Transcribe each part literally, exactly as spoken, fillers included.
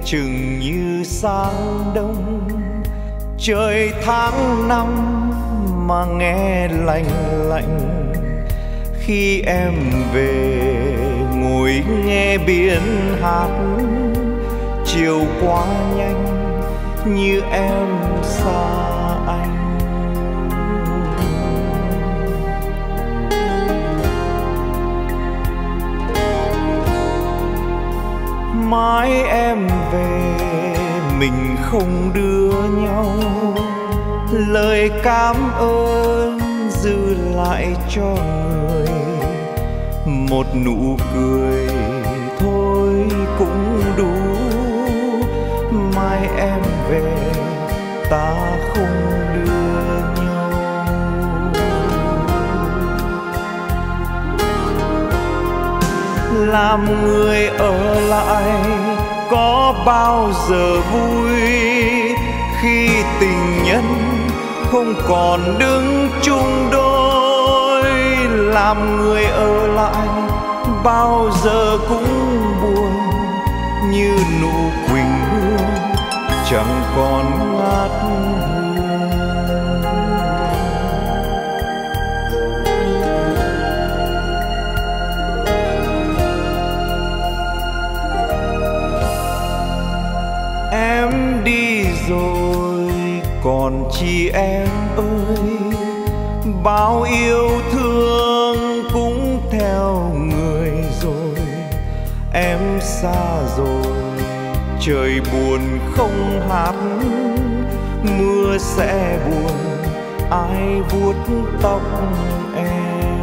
chừng như sáng đông. Trời tháng năm mà nghe lạnh lạnh, khi em về ngồi nghe biển hát. Chiều qua nhanh như em xa anh. Mãi em về mình không đưa nhau, lời cảm ơn dư lại cho người. Một nụ cười thôi cũng đủ, mai em về ta không đưa nhau. Làm người ở lại có bao giờ vui, khi tình nhân không còn đứng chung đôi. Làm người ở lại bao giờ cũng buồn, như nụ quỳnh hương chẳng còn ngát hương. Em đi rồi còn chi em ơi, bao yêu thương cũng theo người rồi. Em xa rồi trời buồn không hát, mưa sẽ buồn ai vuốt tóc em.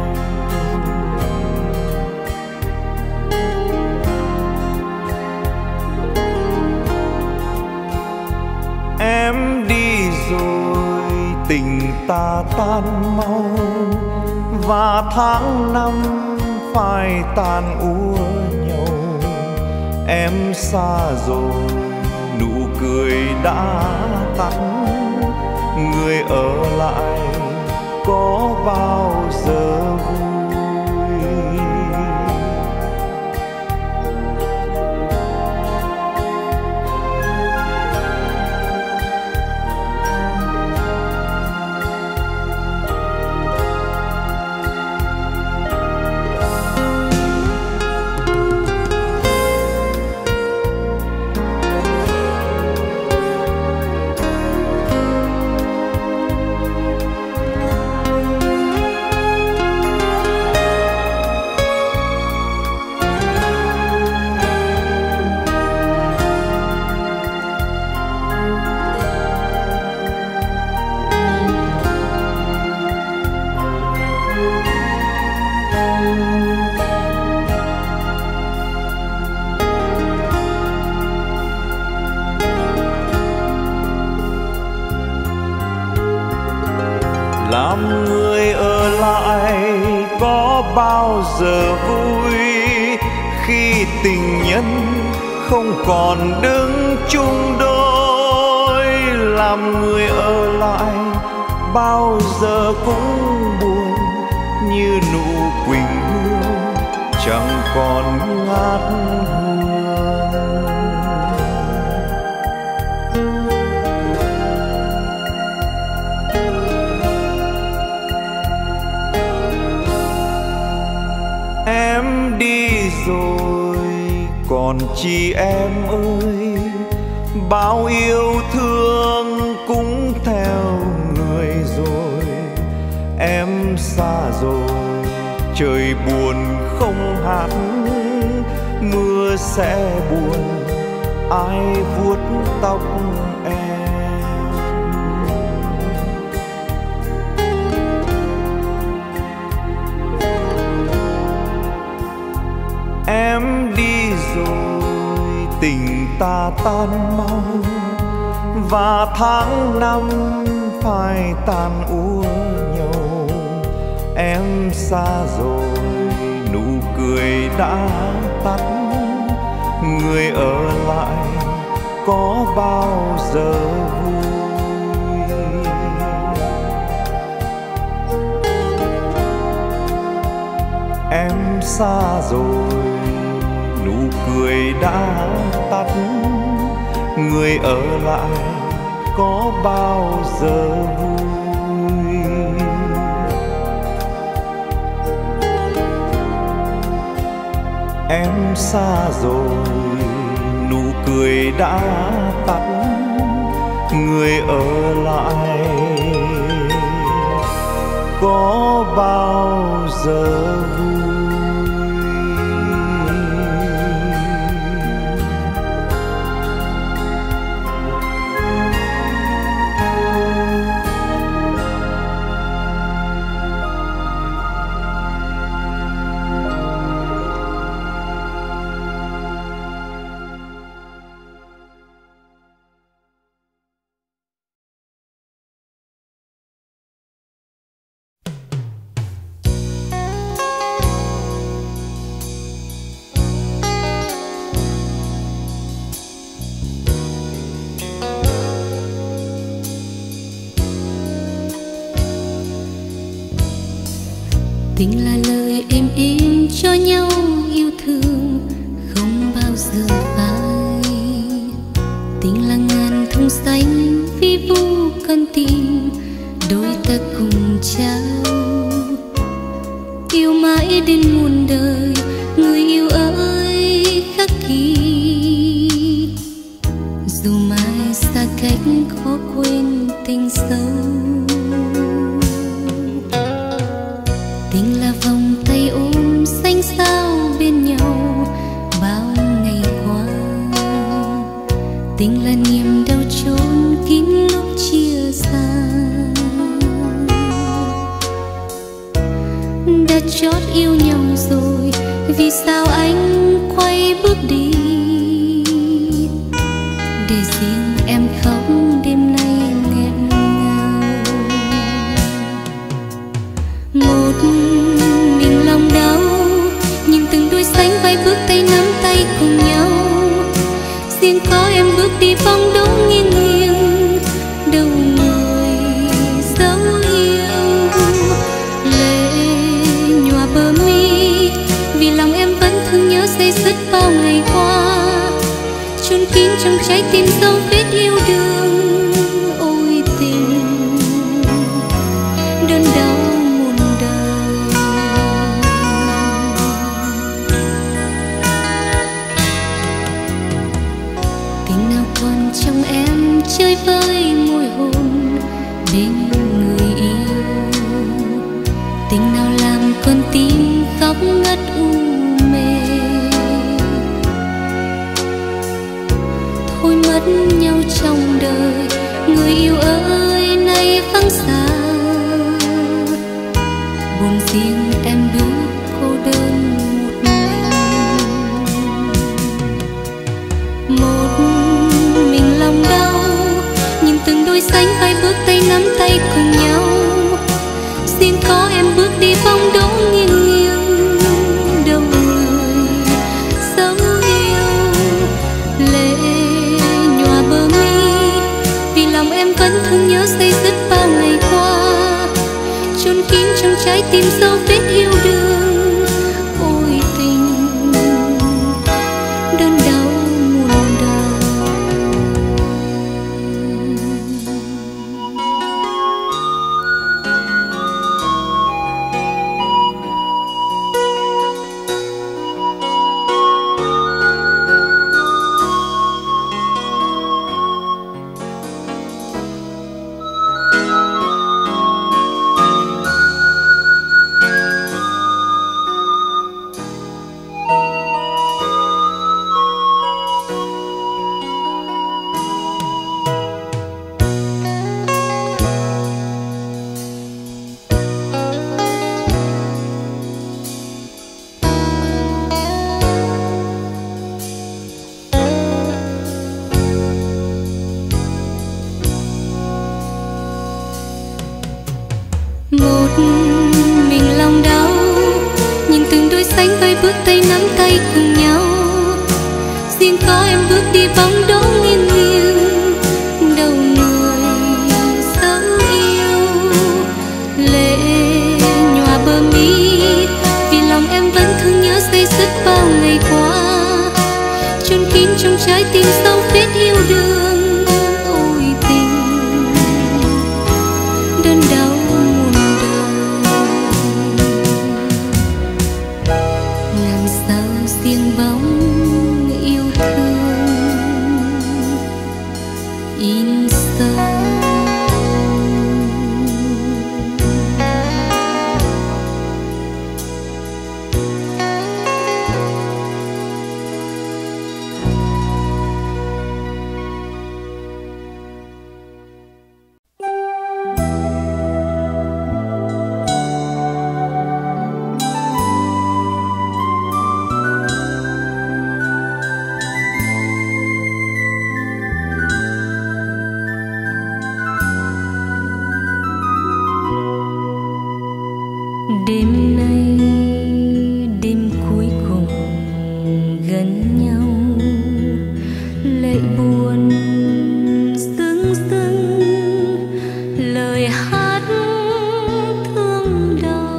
Em đi rồi tình ta tan mau, và tháng năm phải tàn úa nhau. Em xa rồi nụ cười đã tắt, người ở lại có bao giờ vui. Làm người ở lại có bao giờ vui, khi tình nhân không còn đứng chung đôi. Làm người ở lại bao giờ cũng buồn, như nụ quỳnh hương chẳng còn ngát hương. Em đi rồi còn chi em ơi, bao yêu thương cũng theo người rồi. Em xa rồi trời buồn không hát, mưa sẽ buồn ai vuốt tóc em. Em đi rồi tình ta tan mau, và tháng năm phải tàn úa nhau. Em xa rồi nụ cười đã tắt, người ở lại có bao giờ vui. Em xa rồi nụ cười đã tắt, người ở lại có bao giờ vui. Em xa rồi, nụ cười đã tắt, người ở lại có bao giờ vui. Tình là lời êm êm cho nhau yêu thương không bao giờ phai. Tình là ngàn thung xanh vi vu con tim đôi ta cùng trao. Yêu mãi đến muôn đời người yêu ơi khắc ghi. Dù mai xa cách khó quên tình sâu. Tình là vòng tay ôm xanh xao bên nhau bao ngày qua. Tình là niềm đau chôn kín lúc chia xa. Đã chót yêu nhau rồi, vì sao anh quay bước đi? Để riêng em khóc đêm nay nghẹn ngào. Một mình lòng đau, nhìn từng đôi sánh vai bước tay nắm tay cùng nhau. Riêng có em bước đi bóng đổ nghiêng nghiêng, đâu người dấu yêu. Lệ nhòa bờ mi, vì lòng em vẫn thương nhớ say dứt bao ngày qua. Chôn kín trong trái tim dấu vết yêu đương. Ôi tình đơn đau muôn đời. Tình nào còn trong em chơi với môi hôn bên người yêu. Tình nào làm con tim khóc ngất u mê. Thôi mất nhau trong đời, người yêu ơi nay vắng xa. Buồn riêng em bước cô đơn một mình. Một mình lòng đau, nhìn từng đôi sánh vai bước tay nắm tay cùng nhau. Riêng có em bước đi bóng đổ nghiêng nghiêng, đâu người dấu yêu. Lệ nhòa bờ mi, vì lòng em vẫn thương nhớ say dứt bao ngày qua. Chôn kín trong trái tim dấu vết yêu đương. Ôi tình đơn đau muôn đời. Một mình lòng đau, nhìn từng đôi sánh vai bước tay nắm tay cùng nhau. Riêng có em bước đi bóng đổ nghiêng nghiêng, đâu người dấu yêu. Lệ nhòa bờ mi, vì lòng em vẫn thương nhớ say dứt bao ngày qua. Chôn kín trong trái tim dấu vết yêu đương. in sâu. Đêm nay đêm cuối cùng gần nhau, lệ buồn sưng sưng lời hát thương đau.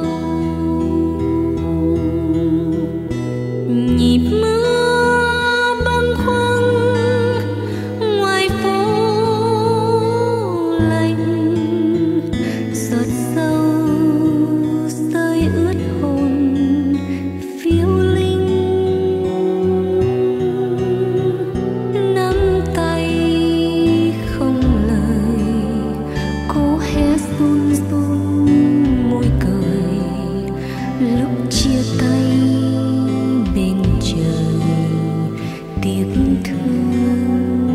Nhịp mưa bâng khuâng ngoài phố lạnh, giọt sâu ướt hồn phiêu linh. Nắm tay không lời, cố hé run run môi cười. Lúc chia tay bên trời tiếc thương.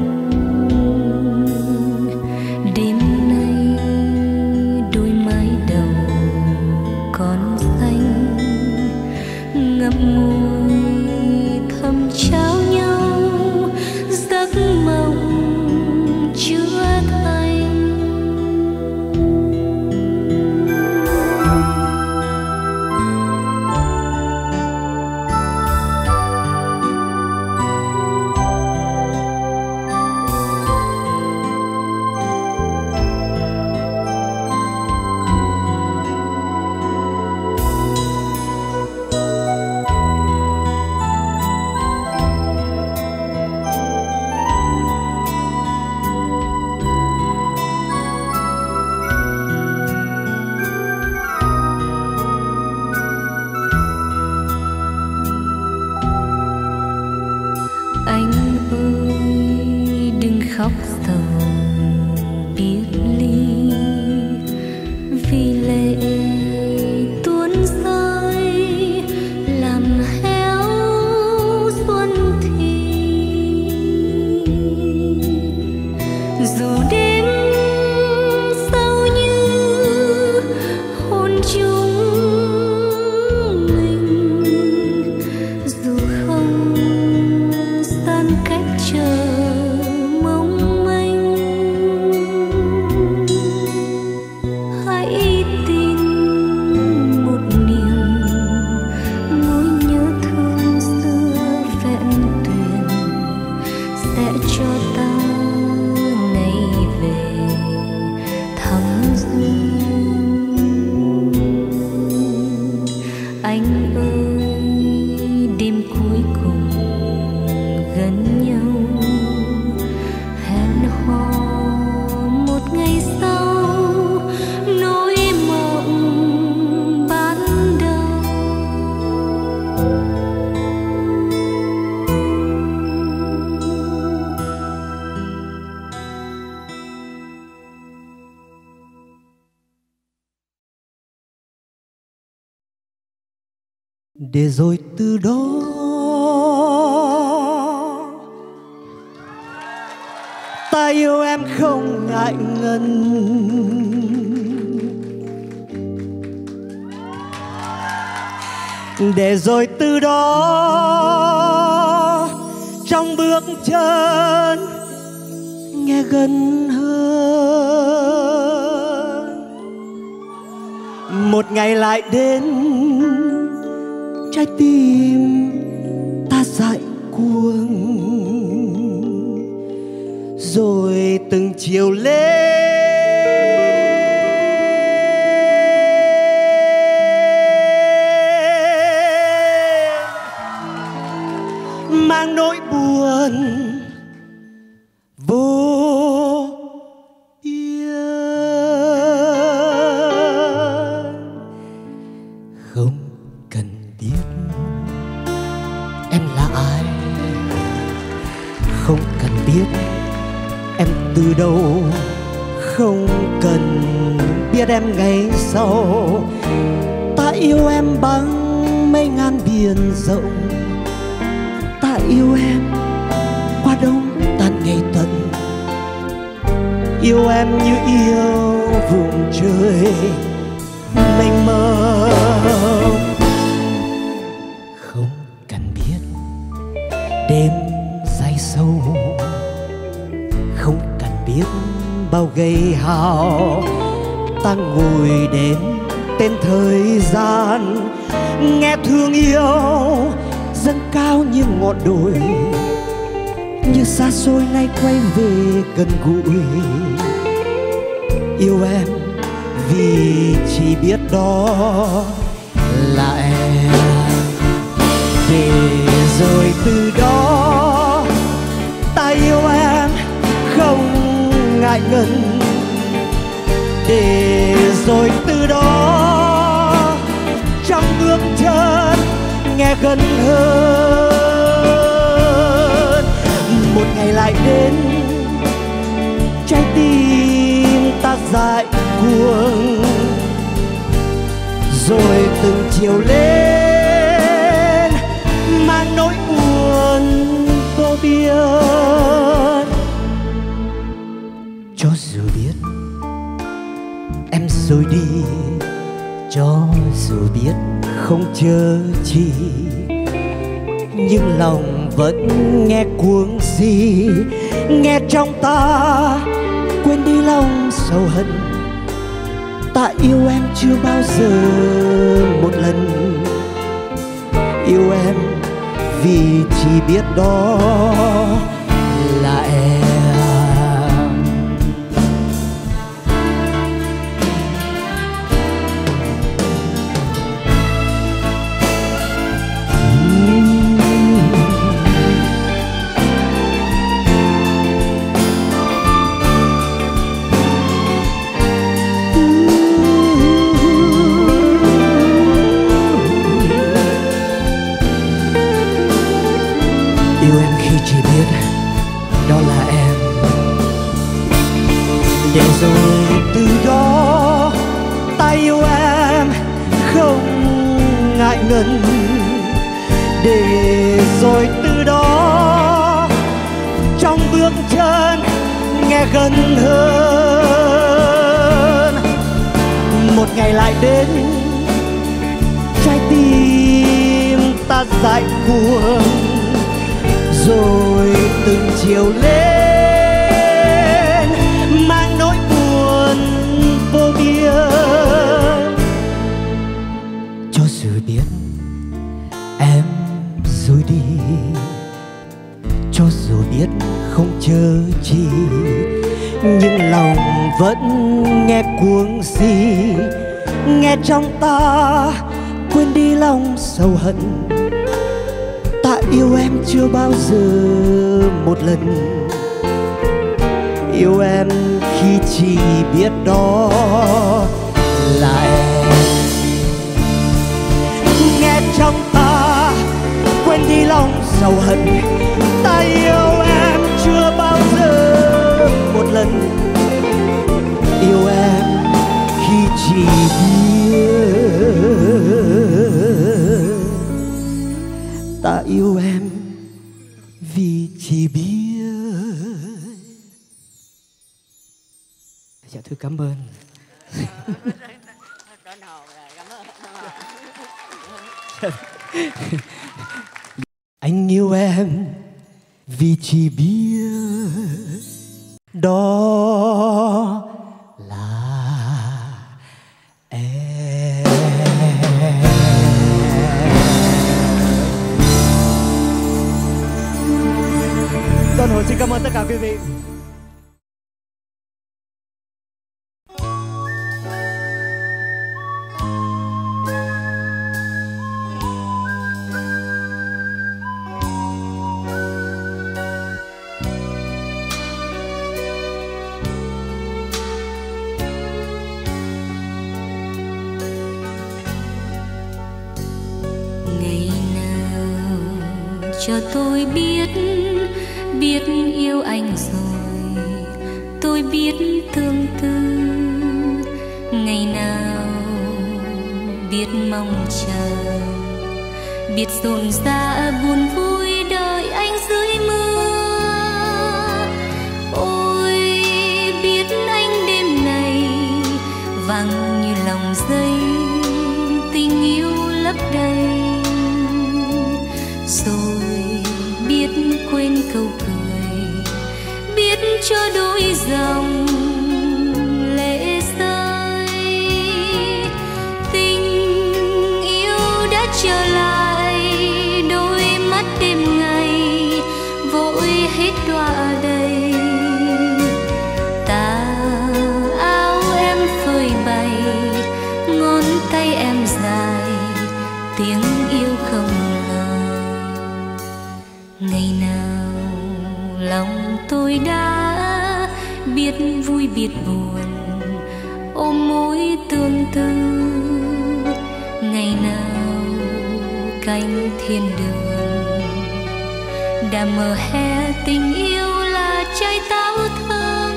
Đêm nay đôi mái đầu còn xanh, ngậm ngùi thầm trao nhau giấc mộng chưa thành. Anh ơi đừng khóc sầu biệt ly, vì lệ tuôn rơi làm héo xuân thì. Dù đêm sâu như hôn chung mình, dù không gian cách chờ mong manh. Hãy tin một niềm mối nhớ thương xưa vẹn tuyền sẽ cho ta ngày về thăm duyên. Anh ơi đêm cuối cùng gần nhau, hẹn hò một ngày sau nỗi mộng ban đầu. Để rồi từ đó ta yêu em không ngại ngần. Để rồi từ đó trong bước chân nghe gần hơn. Một ngày lại đến trái tim ta dại cuồng, rồi từng chiều lên mang nỗi buồn vô biên. Không cần biết em là ai, không cần biết em từ đâu không cần biết em ngày sau. Ta yêu em bằng mấy ngàn biển rộng, ta yêu em qua đông tàn ngày tận, yêu em như yêu vùng trời mênh mông. Không cần biết đêm dài sâu, không cần biết bao gây hao, ta ngồi đến tên thời gian, nghe thương yêu dâng cao như ngọn đồi, như xa xôi nay quay về gần gũi. Yêu em vì chỉ biết đó là em, để rồi từ đó ta yêu em không ngại ngần, để rồi từ đó trong bước chân nghe gần hơn. Một ngày lại đến trái tim ta dại cuồng, rồi từng chiều lên mang nỗi buồn vô biên. Cho dù biết em rồi đi, cho dù biết không chờ chi, nhưng lòng vẫn nghe cuồng si, nghe trong ta quên đi lòng sầu hận. Ta yêu em chưa bao giờ một lần, yêu em vì chỉ biết đó là em. Yêu em khi chỉ biết đó là em, để rồi từ đó ta yêu em không ngại ngần, để rồi từ đó trong bước chân nghe gần hơn. Một ngày lại đến trái tim ta dại cuồng, rồi từng chiều lên mang nỗi buồn vô biên. Cho dù biết em rồi đi, cho dù biết không chờ chi, nhưng lòng vẫn nghe cuồng si, nghe trong ta quên đi lòng sầu hận. Ta yêu em chưa bao giờ một lần, yêu em khi chỉ biết đó là em. Nghe trong ta quên đi lòng sầu hận, ta yêu em chưa bao giờ một lần, yêu em khi chỉ biết, ta yêu em vì chỉ biết. Dạ thưa cảm ơn. Anh yêu em vì chỉ biết đó là em. Toàn Hồ xin cảm ơn tất cả quý vị. Ngày nào cho tôi biết, biết yêu anh rồi, biết tương tư, ngày nào biết mong chờ, biết rộn rã buồn vui đợi anh dưới mưa. Ôi biết anh đêm này vắng như lòng dây, tình yêu lấp đầy. Rồi biết quên câu cười, biết cho đôi dòng lệ rơi. Tình yêu đã trở lại, đôi mắt đêm ngày vội hết đọa đầy. Tà áo em phơi bày, ngón tay em dài, tiếng yêu không lời. Ngày nào lòng tôi đã biết vui biết buồn, ôm mối tương tư. Ngày nào cánh thiên đường đã mở hé tình yêu là trái táo thơm.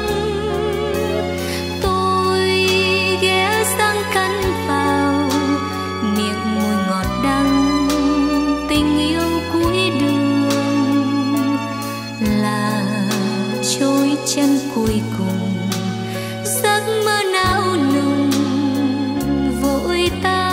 Tôi ghé sang cắn vào miệng môi ngọt đắng, tình yêu cuối đường là trôi chân cuối cùng. Giấc mơ não nùng vội tan.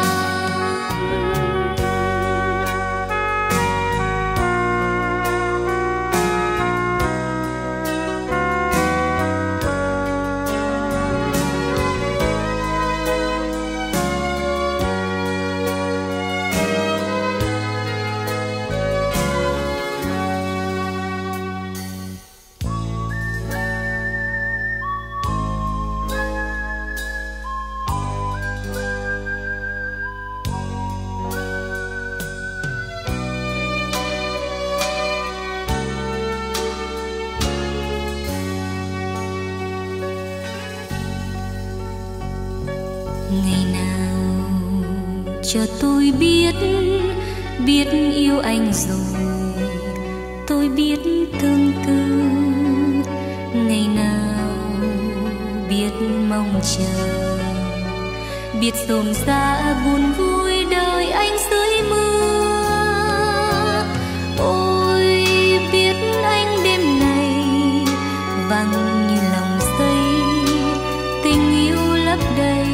Ngày nào cho tôi biết, biết yêu anh rồi tôi biết tương tư. Ngày nào biết mong chờ, biết rộn rã buồn vui đợi anh dưới mưa. Ôi biết anh đêm này vắng như lòng dây, tình yêu lấp đầy.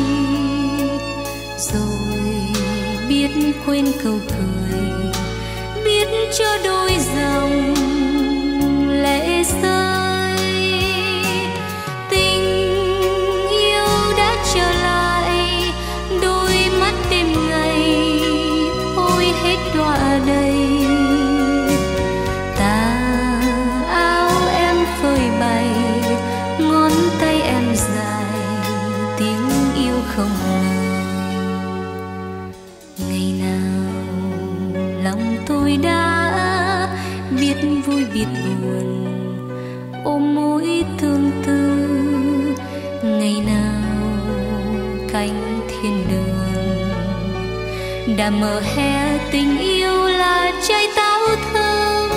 Rồi biết quên câu cười, biết cho đôi dòng lệ rơi. Tình yêu đã trở lại, đôi mắt đêm ngày thôi hết đọa đầy. Tà áo em phơi bày, ngón tay em dài, tiếng yêu không lời. Ngày nào lòng tôi đã biết vui biết buồn, ôm mối tương tư. Ngày nào cánh thiên đường đã mở hé tình yêu là trái táo thơm.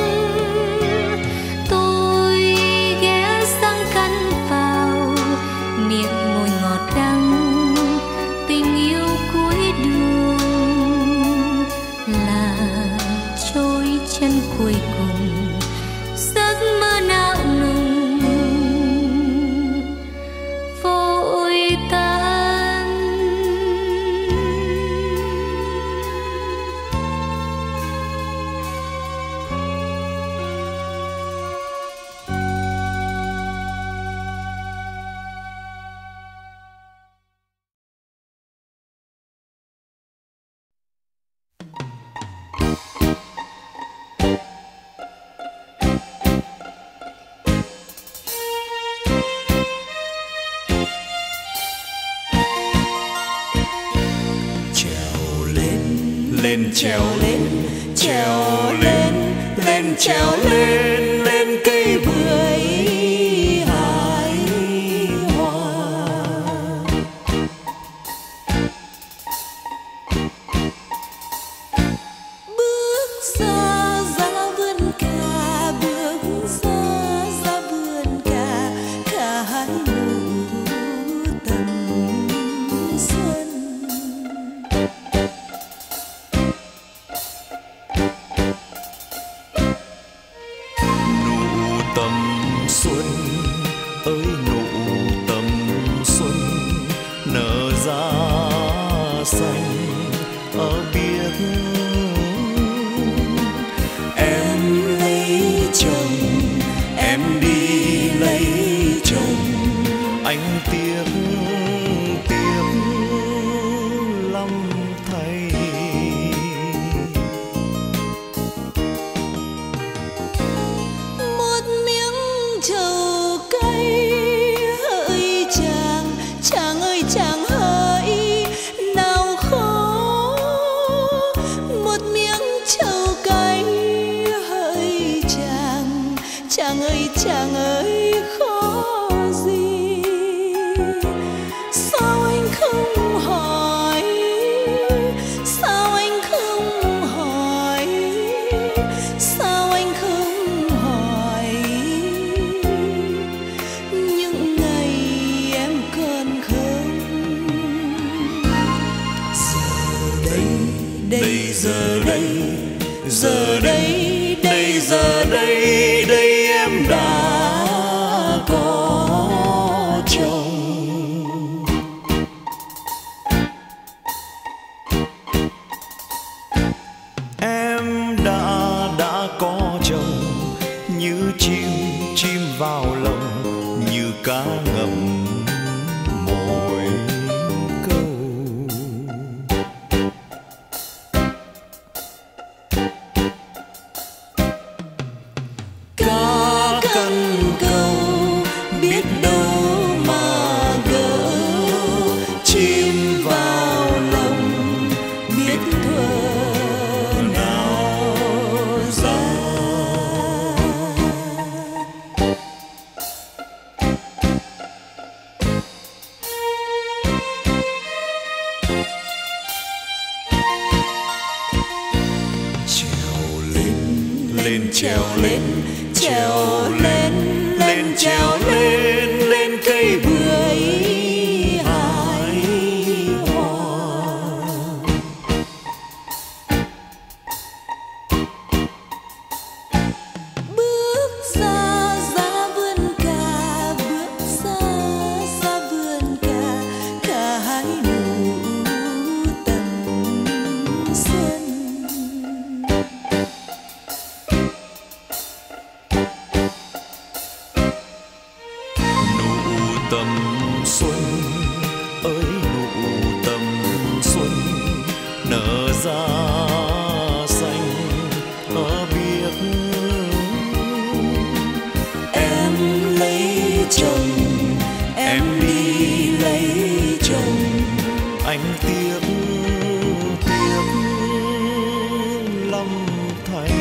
Tôi ghé răng cắn vào miệng môi ngọt đắng, tình yêu cuối đường là trôi chân cuối cùng. Giấc mơ não nùng vội tan. Lên trèo lên, trèo lên, lên trèo lên, lên cây bưởi hài hòa. Bước ra ra vườn cà, bước ra ra vườn cà, cà xuân ơi nụ tầm xuân nở ra xanh ở biết em lấy chồng em đi lấy chồng anh tiếc tiếc lắm thầy. Một miếng trầu cay hỡi chàng, chàng ơi chàng hỡi nào khó. Một miếng trầu cay hỡi chàng, chàng ơi chàng ơi khó gì. Sao anh không hỏi, sao anh không hỏi, sao anh không hỏi những ngày em còn không. Giờ đây đây giờ đây giờ đây đây giờ đây đây em đã có chồng. Em đã đã có chồng như chim chim vào lòng như cá ngậm mồi câu. Cá cần cầu biết đâu mà gỡ, chim vào lòng biết thuở nào ra. Trèo lên lên trèo lên Trèo lên lên trèo lên lên cây bưởi hài hòa. Bước ra ra vườn cà, bước ra ra vườn cà, cả hai nụ tầm xuân. nụ tầm xuân ơi nụ tầm xuân nở ra xanh ở biết Em lấy chồng em đi lấy chồng anh tiếc tiếc lắm thầy.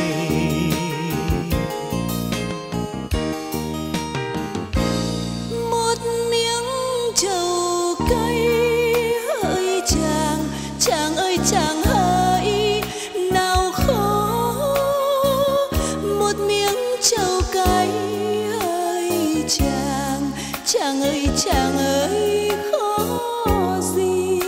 một miếng trầu cay hỡi chàng, chàng ơi chàng hỡi nào khó. Một miếng trầu cay hỡi chàng, chàng ơi chàng ơi khó gì.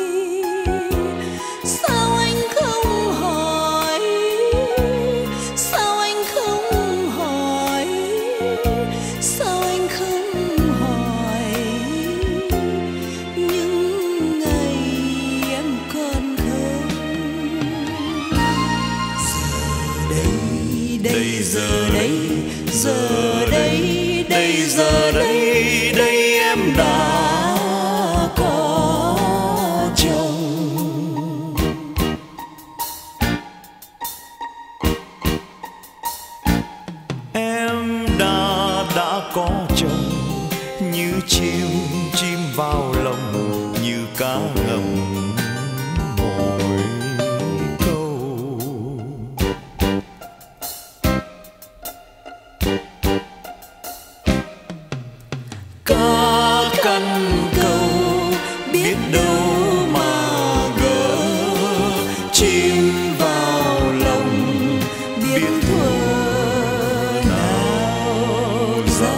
Sao anh không hỏi, sao anh không hỏi, sao anh không hỏi những ngày em còn không. Giờ đây đây giờ đây giờ đây đây giờ đây đây em đã có chồng. Em đã đã có chồng như chim chim vào lòng như cá ngậm mồi câu. Cá cần cầu biết đâu mà gỡ, chim vào lòng biết thuở nào ra.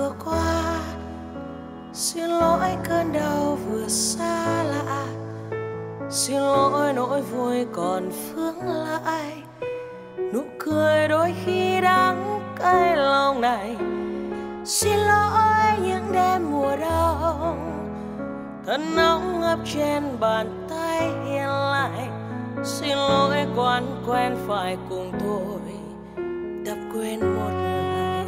vừa qua, xin lỗi cơn đau vừa xa lạ, xin lỗi nỗi vui còn phương lại, nụ cười đôi khi đắng cay lòng này. Xin lỗi những đêm mùa đông, thân nóng ấp trên bàn tay hiền lại. Xin lỗi quán quen phải cùng tôi tập quên một người.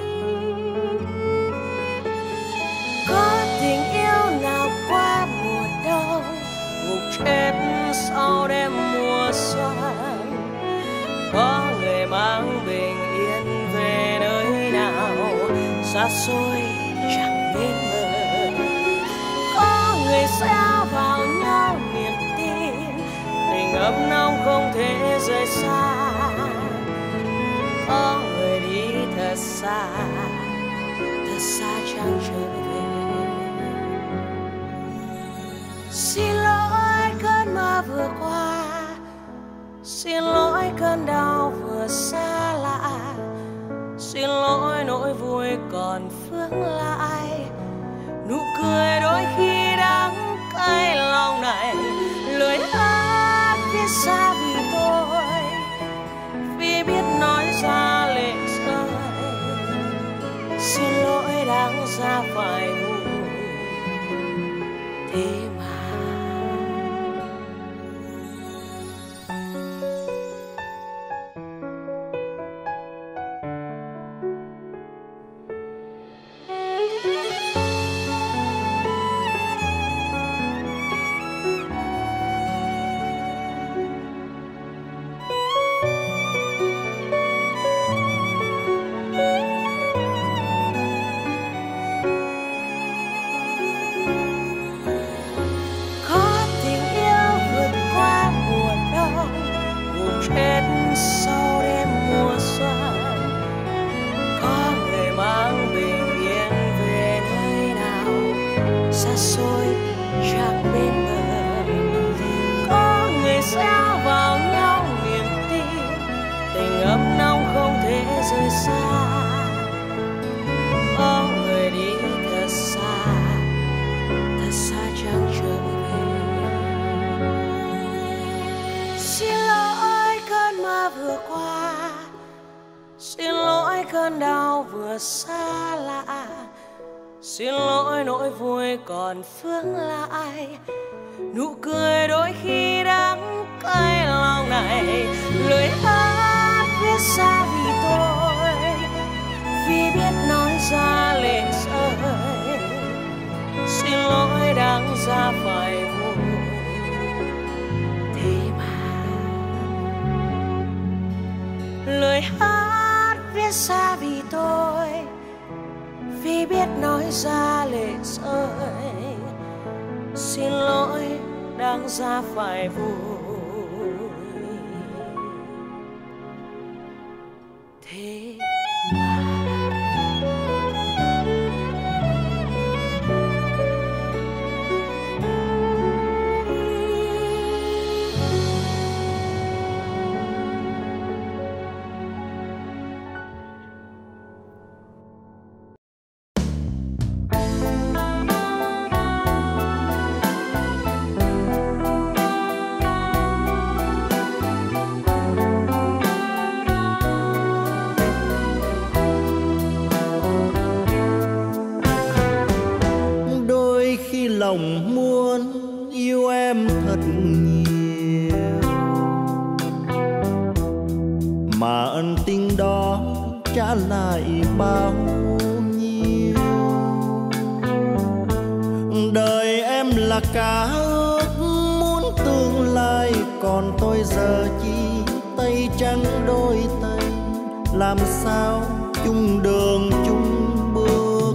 Có tình yêu nào qua mùa đông, gục chết sau đêm mùa xuân. Có người mang bình yên về nơi nào xa xôi chẳng nên mơ. Có người sẽ vào nhau niềm tin, tình ấm nóng không thể rời xa. Có người đi thật xa, thật xa chẳng trở về. Xin lỗi cơn mơ vừa qua, xin lỗi cơn đau vừa xa lạ, xin lỗi nỗi vui còn phương lại, nụ cười đôi khi đắng cay lòng này. Lời hát viết ra vì tôi, vì biết nói ra lệ rơi. Xin lỗi đáng ra phải buồn, thế mà sau đêm mùa xuân. Có người mang bình yên về nơi nào xa xôi chẳng bên bờ. Có người sẽ vào nhau niềm tin, tình ấm nóng không thể rời xa. Có người đi thật xa, thật xa chẳng trở về. Xin lỗi cơn mơ vừa qua, xin lỗi cơn đau vừa xa lạ, xin lỗi nỗi vui còn phương lại, nụ cười đôi khi đắng cay lòng này. Lời hát viết ra vì tôi, vì biết nói ra lệ rơi. Xin lỗi đáng ra phải buồn, thế mà lời hát viết ra vì tôi, vì biết nói ra lệ rơi. Xin lỗi đáng ra phải vui, thế mà lòng muốn yêu em thật nhiều, mà ân tình đó trả lại bao nhiêu. Đời em là cả ước muốn tương lai, còn tôi giờ chỉ tay trắng đôi tay, làm sao chung đường chung bước.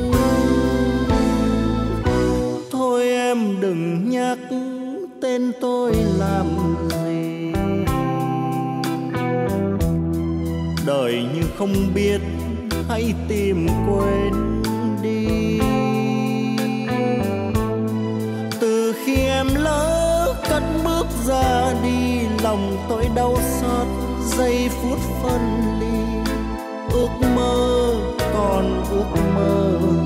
Thôi em đừng nhắc tên tôi làm gì, đời như không biết hãy tìm quên đi. Từ khi em lỡ cất bước ra đi, lòng tôi đau xót giây phút phân ly. Ước mơ còn ước mơ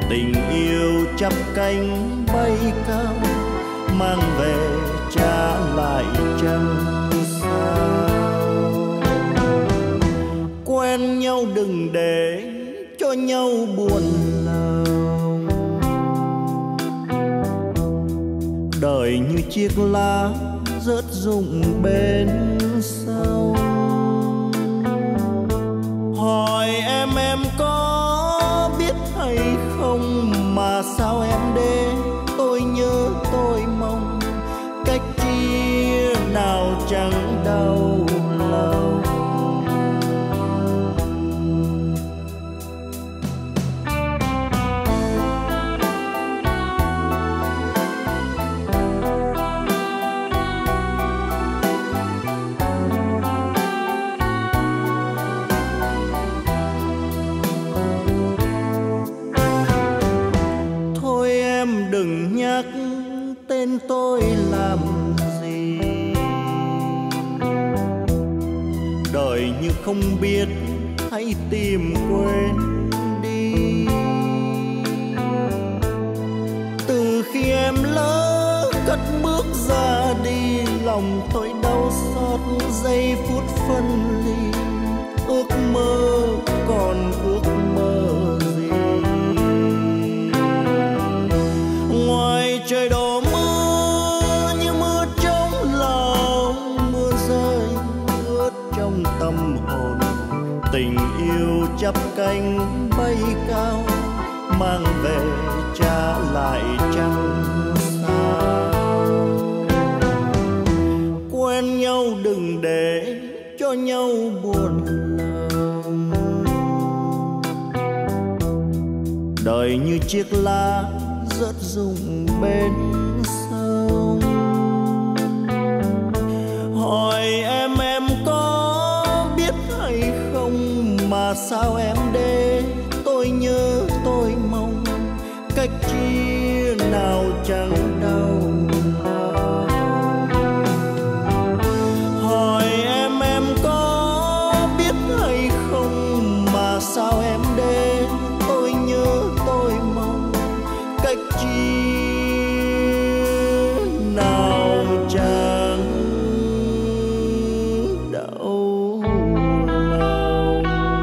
tình yêu chắp cánh bay cao, mang về trả lại chẳng sao. Quen nhau đừng để cho nhau buồn lòng, đời như chiếc lá rớt rụng bên sông. Hỏi em em có biết hay không, mà sao em để tôi nhớ tôi mong, cách chia nào chẳng đau lòng. Đừng nhắc tên tôi làm gì, đời như không biết hãy tìm quên đi. Từ khi em lỡ cất bước ra đi, lòng tôi đau xót giây phút phân ly. Ước mơ còn ước mơ gì, ngoài trời đổ mưa như mưa trong lòng, mưa rơi ướt trong tâm hồn. Tình yêu chắp cánh bay cao, mang về trả lại chẳng sao. Quen nhau đừng để cho nhau buồn lòng, đời như chiếc lá rớt rụng bên sông. Hỏi em em có biết hay không, mà sao em để tôi nhớ tôi mong, cách chia nào chẳng đau lòng. Hỏi em em có biết hay không, mà sao em để tôi nhớ tôi mong, cách chia nào chẳng đau lòng.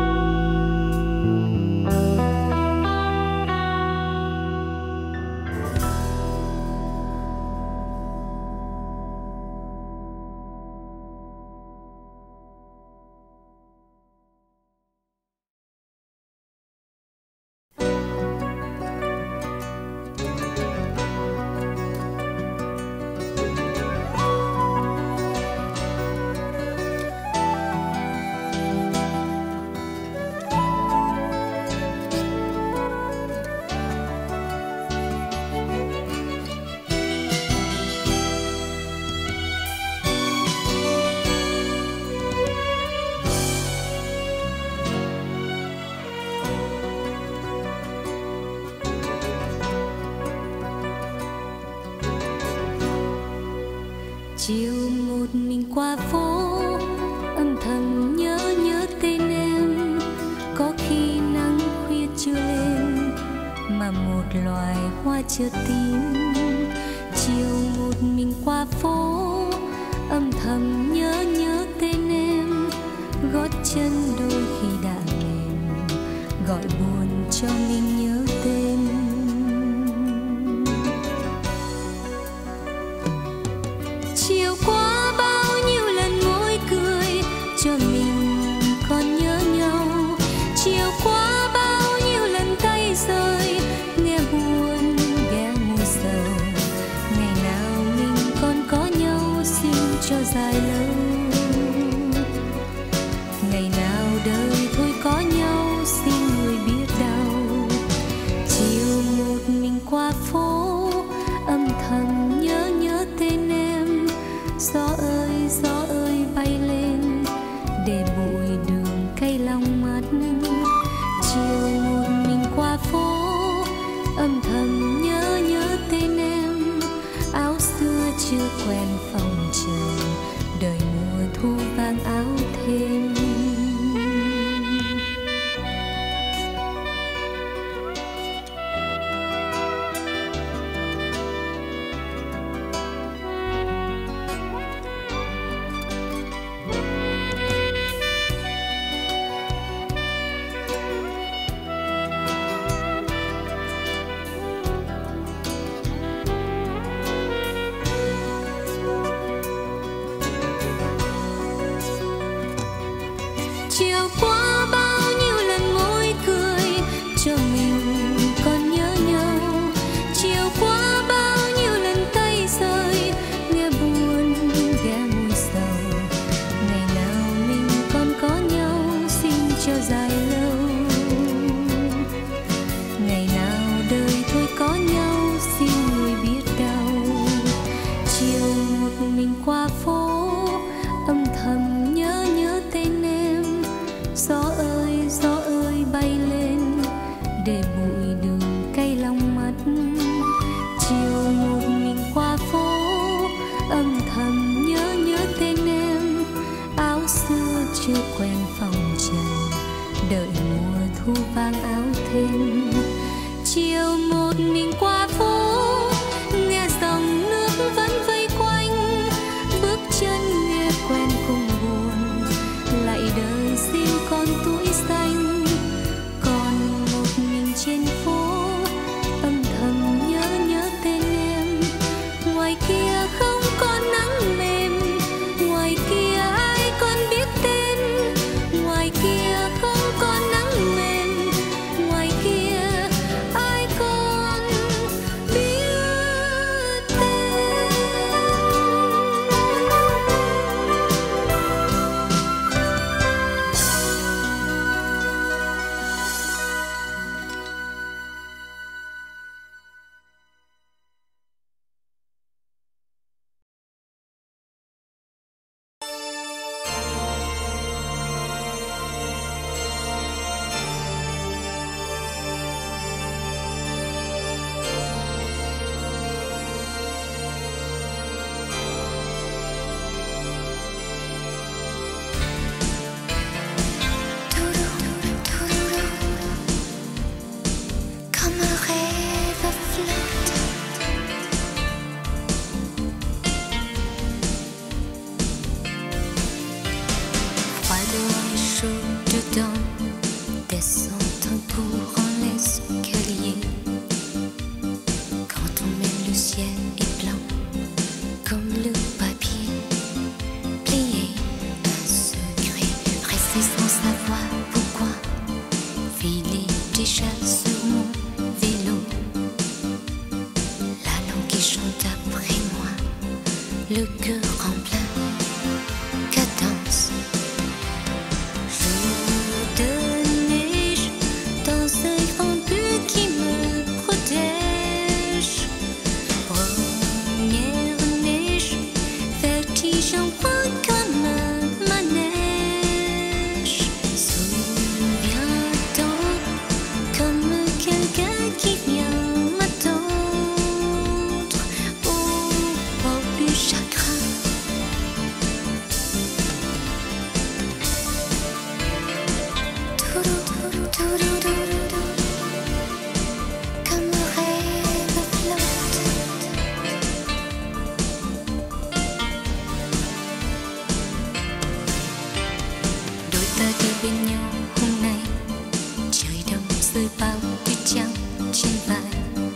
Chiều một mình qua phố, âm thầm nhớ nhớ tên em. Có khi nắng khuya chưa lên, mà một loài hoa chưa tím. Chiều một mình qua phố, âm thầm nhớ nhớ tên em. Gót chân đôi khi đã mềm, gọi buồn cho mình nhớ tên. Chiều qua bao nhiêu lần môi cười, cho mình còn nhớ nhau. Chiều qua bao nhiêu lần tay rơi, nghe buồn ghé mùi sầu. Ngày nào mình còn có nhau, xin cho dài lâu. Ngày nào đời thôi có nhau, xin người biết đau. Chiều một mình qua phố, âm thầm nhớ nhớ tên em. Gió ơi gió ơi bay lên, để bụi đường cay lòng mắt. Chiều một mình qua phố, âm thầm nhớ nhớ tên em. Áo xưa chưa quen phòng chờ, đời mùa thu vàng áo thêm. déjà sur mon vélo. La langue qui chante après moi, le cœur en plein cadence. Jour de neige dans ce grand but qui me protège. Première neige, vertige en moi comme un manège. Souviens-t'en comme quelqu'un qui vient m'attendre au bord du chagrin. Comme un rêve flotte. Đôi ta đi bên nhau hôm nay, trời đông rơi bao tuyết trắng trên vai.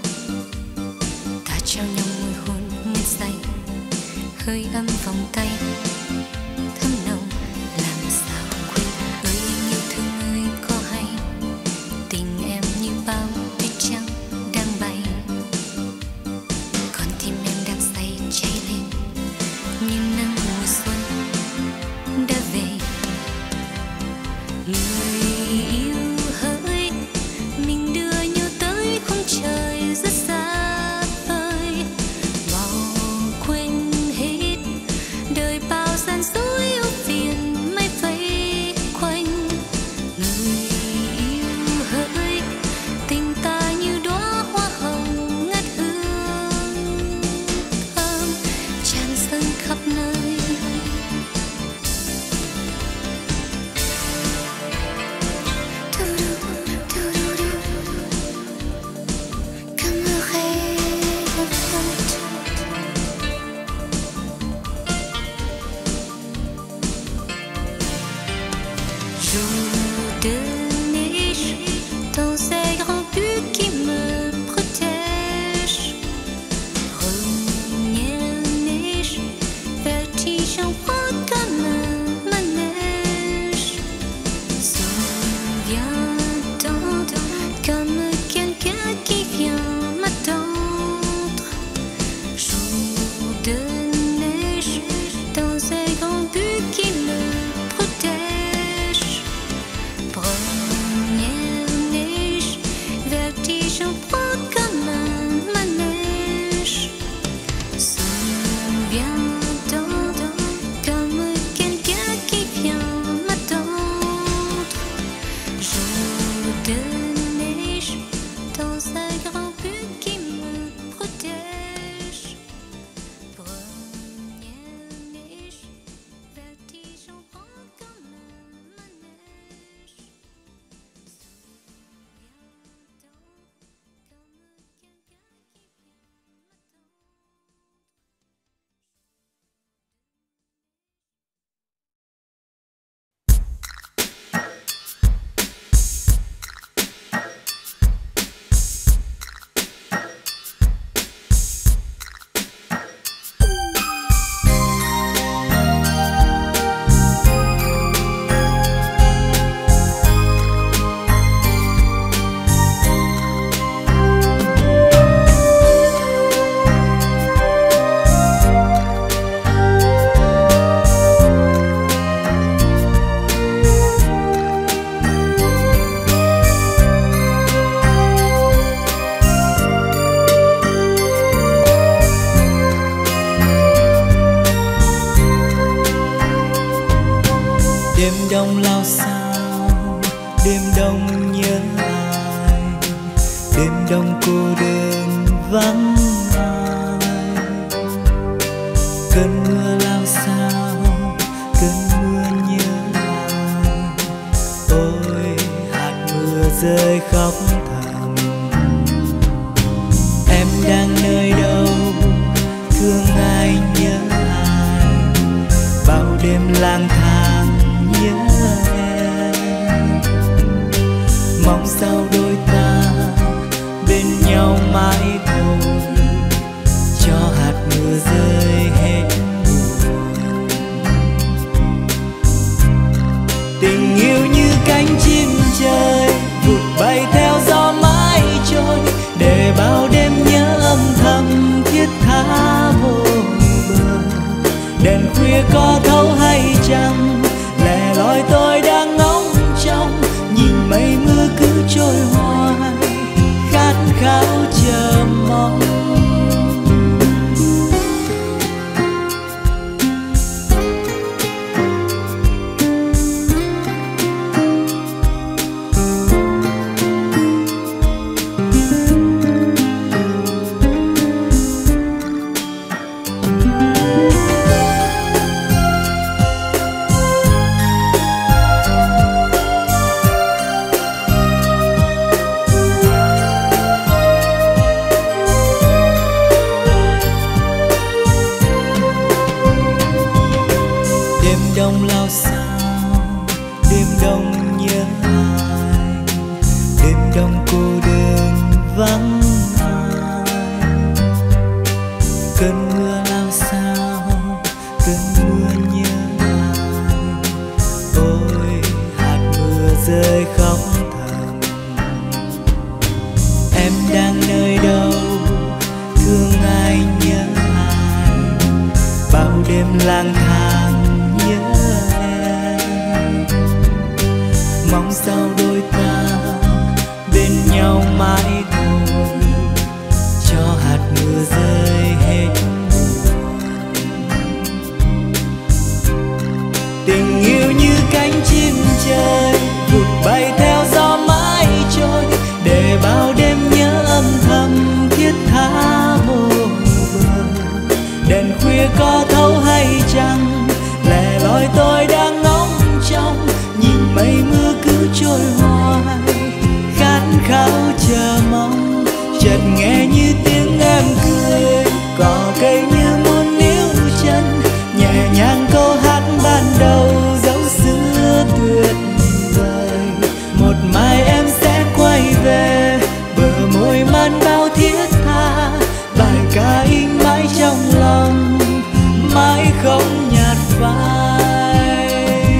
Ta trao nhau môi hôn ngất say, hơi ấm vòng tay thơm nồng. Làm sao quên ơi yêu thương ơi có hay, tình em như bao tuyết trắng đang bay. Còn tim em đang say cháy lên như nắng mùa xuân đã về. Người yêu hỡi, mình đưa nhau tới khung trời rất xa vời. Bỏ quên hết đời bao gian dối ưu phiền mây vây quanh. Người yêu hỡi, tình ta như đóa hoa hồng ngát hương thơm tràn dâng khắp nơi. Comme un rêve flotte. Jour de neige dans ces grands buts qui me protègent. Première neige, vertige en moi comme un manège. Souviens-t'en comme quelqu'un qui vient m'attendre. Jour de neige dans ces grands buts qui me protègent. Première neige, vertige en moi comme un manège. Souviens-t'en comme quelqu'un qui vient m'attendre. Jour de neige dans un grand but qui me protège. Première neige, vertige en moi comme un manège. Souviens-t'en comme quelqu'un qui vient Đêm đông lao sao, đêm đông nhớ ai, đêm đông cô đơn vắng ai. Cơn mưa lao sao, cơn mưa nhớ ai, ôi hạt mưa rơi khóc thầm. Em đang nơi đâu, thương ai nhớ ai, bao đêm lang thang nhớ em. Mong sao đôi ta bên nhau mãi thôi, cho hạt mưa rơi hết buồn. Tình yêu như cánh chim trời vụt bay theo gió. khuya có thấu hay chăng, lẻ loi tôi đang ngóng trông, nhìn mây mưa cứ trôi hoài, khát khao chờ mong. Lang thang nhớ em, mong sao đôi ta bên nhau mãi thôi, cho hạt mưa rơi hết buồn. Tình yêu như cánh chim trời vụt bay theo gió mãi trôi, để bao đêm nhớ âm thầm thiết tha vô bờ. Đèn khuya có thấu hay chăng, lẻ loi tôi đang ngóng trông, nhìn mây mưa cứ trôi hoài, khát khao chờ mong. Chợt nghe như tiếng em cười, cỏ cây như muốn níu chân, nhẹ nhàng câu hát ban đầu dấu xưa tuyệt vời. Một mai em sẽ quay về, bờ môi man bao thiết tha, bài ca in mãi trong lòng, mãi không nhạt phai.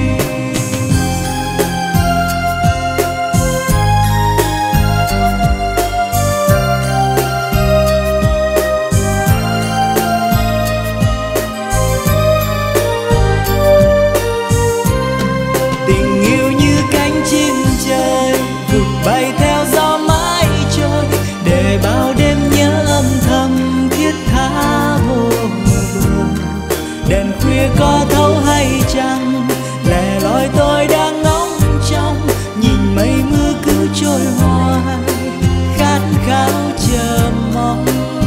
Tình yêu như cánh chim trời vụt bay theo gió mãi trôi, để bao đêm nhớ âm thầm thiết tha vô bờ. Đèn khuya có thấu hay chăng, lẻ loi tôi đang ngóng trông, nhìn mây mưa cứ trôi hoài, khát khao chờ mong.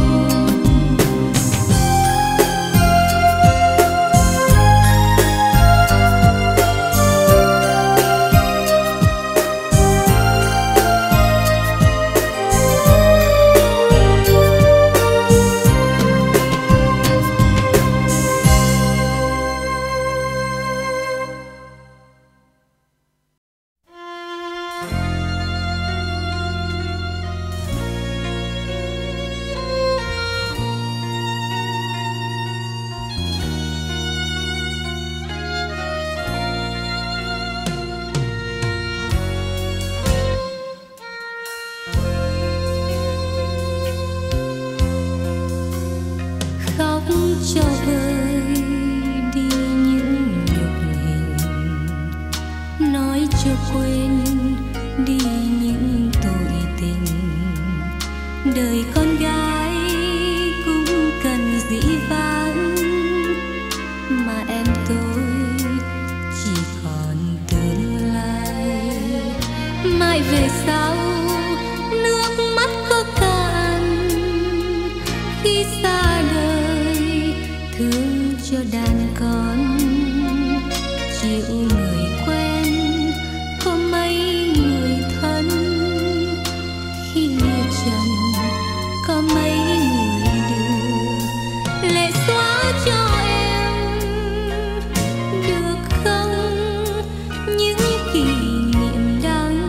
Cho vơi đi những nhục hình, nói cho quên đi những tội tình. Đời con gái cũng cần dĩ vãng, mà em tôi chỉ còn tương lai. Mãi về sau nước mắt có cạn khi xa đời, thương cho đàn con chịu người quen có mấy người thân, khi lìa trần có mấy người đưa lệ xóa cho em được không những kỷ niệm đắng,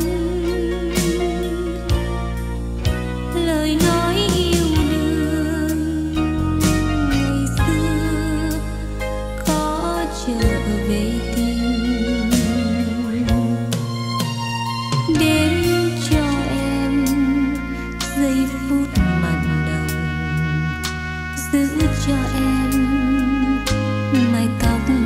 lời nói yêu đương ngày xưa có trở về tim, đến cho em giây phút mặn nồng, giữ cho em mái tóc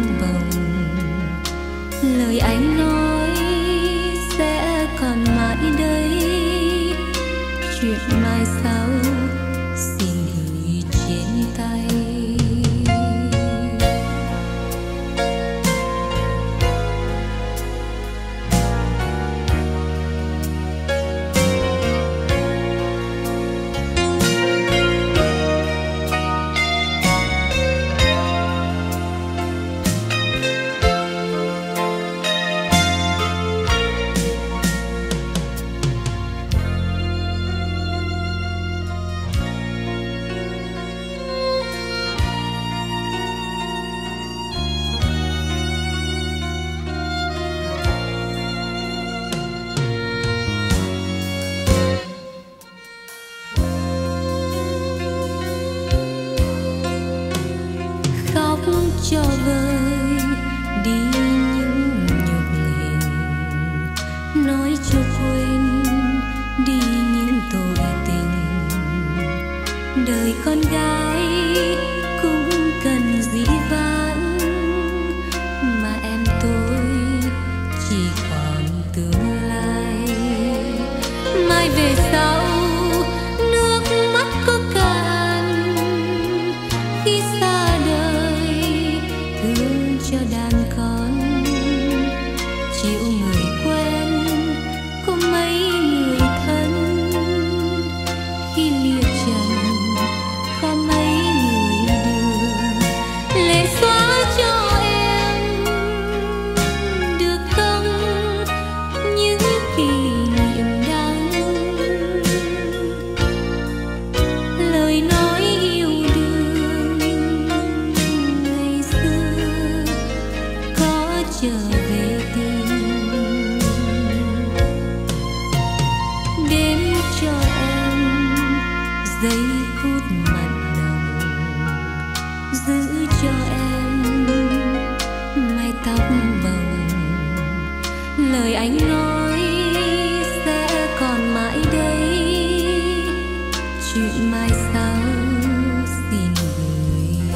giữ cho em mái tóc bồng. Lời anh nói sẽ còn mãi đây, chuyện mai sau xin gửi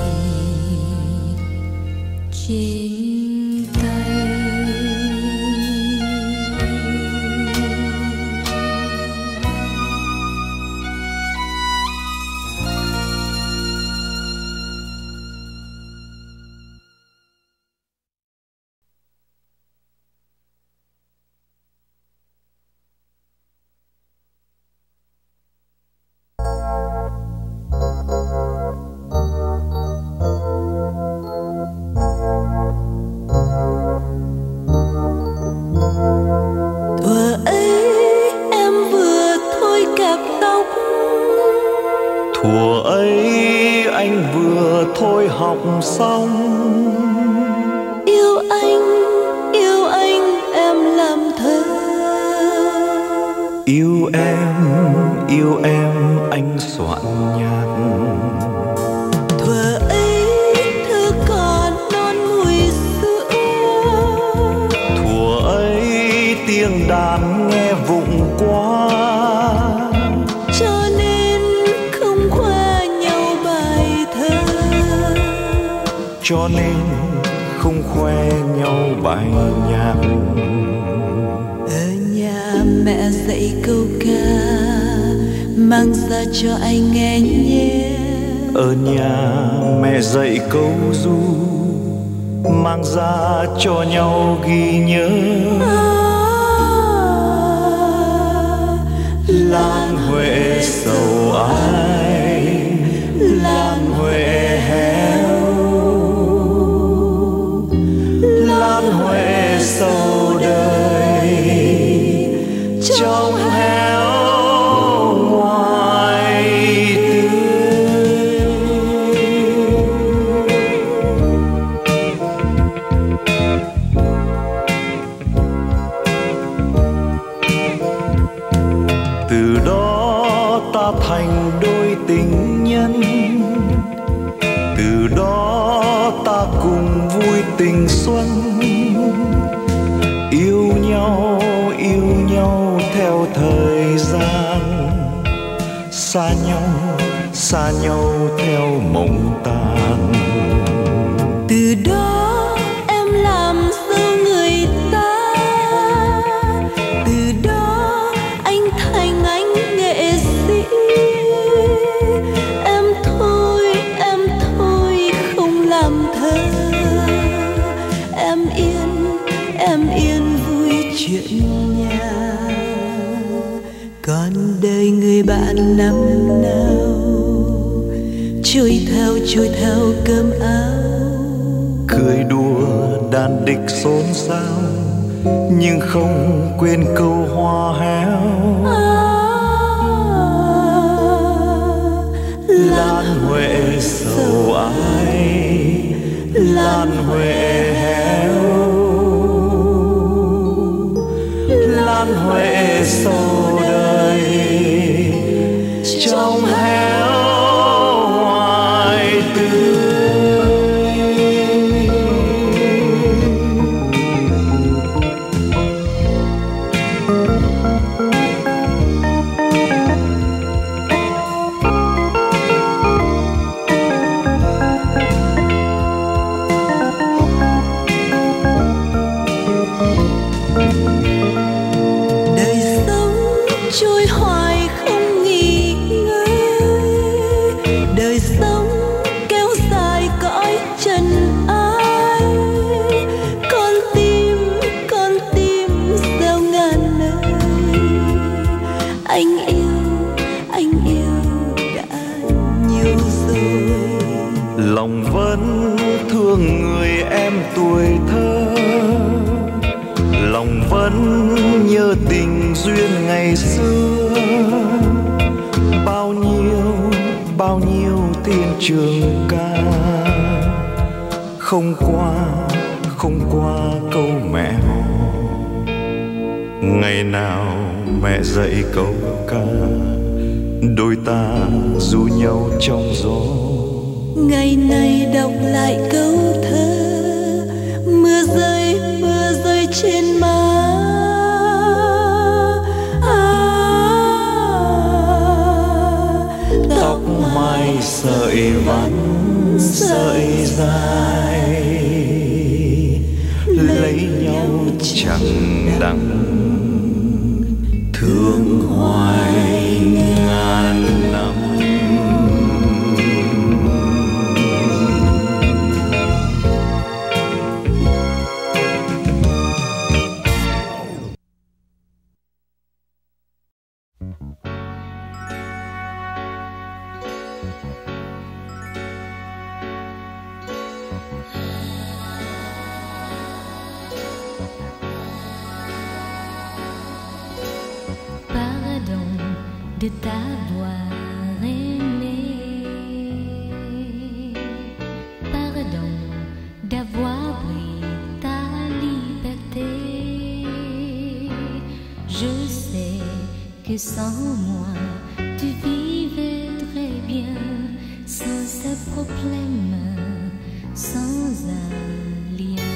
trên tay. Thuở ấy anh vừa thôi học xong. Yêu anh, yêu anh em làm thơ. Yêu em, yêu em anh soạn nhạc. Thuở ấy thơ còn non mùi sữa. Thuở ấy tiếng đàn nghe vụng quá, cho nên không khoe nhau bài thơ. cho nên không khoe nhau bài nhạc. Ở nhà mẹ dạy câu ca, mang ra cho anh nghe nhé. Ở nhà mẹ dạy câu ru, mang ra cho nhau ghi nhớ. Lan Huệ sầu ai, Lan Huệ héo, Lan Huệ sầu đời trong héo ngoài tươi. Từ đó ta thành đôi tình nhân, từ đó ta cùng vui tình xuân. Yêu nhau, yêu nhau theo thời gian, xa nhau, xa nhau theo mộng tàn. Từ đó em làm dâu người ta, từ đó anh thành anh nghệ sĩ. Em thôi, em thôi không làm thơ. Em yên, em yên vui chuyện nhà. Còn đời người bạn năm nào, trôi theo trôi theo cơm áo. Cười đùa đàn địch xôn xao, nhưng không quên câu hoa héo. Lan Huệ sầu ai, Lan Huệ héo, Lan Huệ sầu đời trong héo ngoài tươi. Trôi hoài không nghỉ ngơi, đời sống kéo dài cõi trần ai. Con tim, con tim gieo ngàn nơi. Anh yêu, anh yêu đã nhiều rồi. Lòng vẫn thương người em tuổi thơ, lòng vẫn nhớ tình duyên ngày xưa. Bao nhiêu, bao nhiêu thiên trường ca, không qua, không qua câu mẹ hò. Ngày nào mẹ dạy câu ca, đôi ta ru nhau trong gió. ngày này đọc lại câu thơ, mưa rơi mưa rơi trên má. À, tóc mai sợi vắn sợi dài, lấy nhau chẳng đắng thương hoài ngàn năm. De t'avoir aimé, pardon d'avoir pris ta liberté. Je sais que sans moi tu vivais très bien, sans ce problème, sans un lien.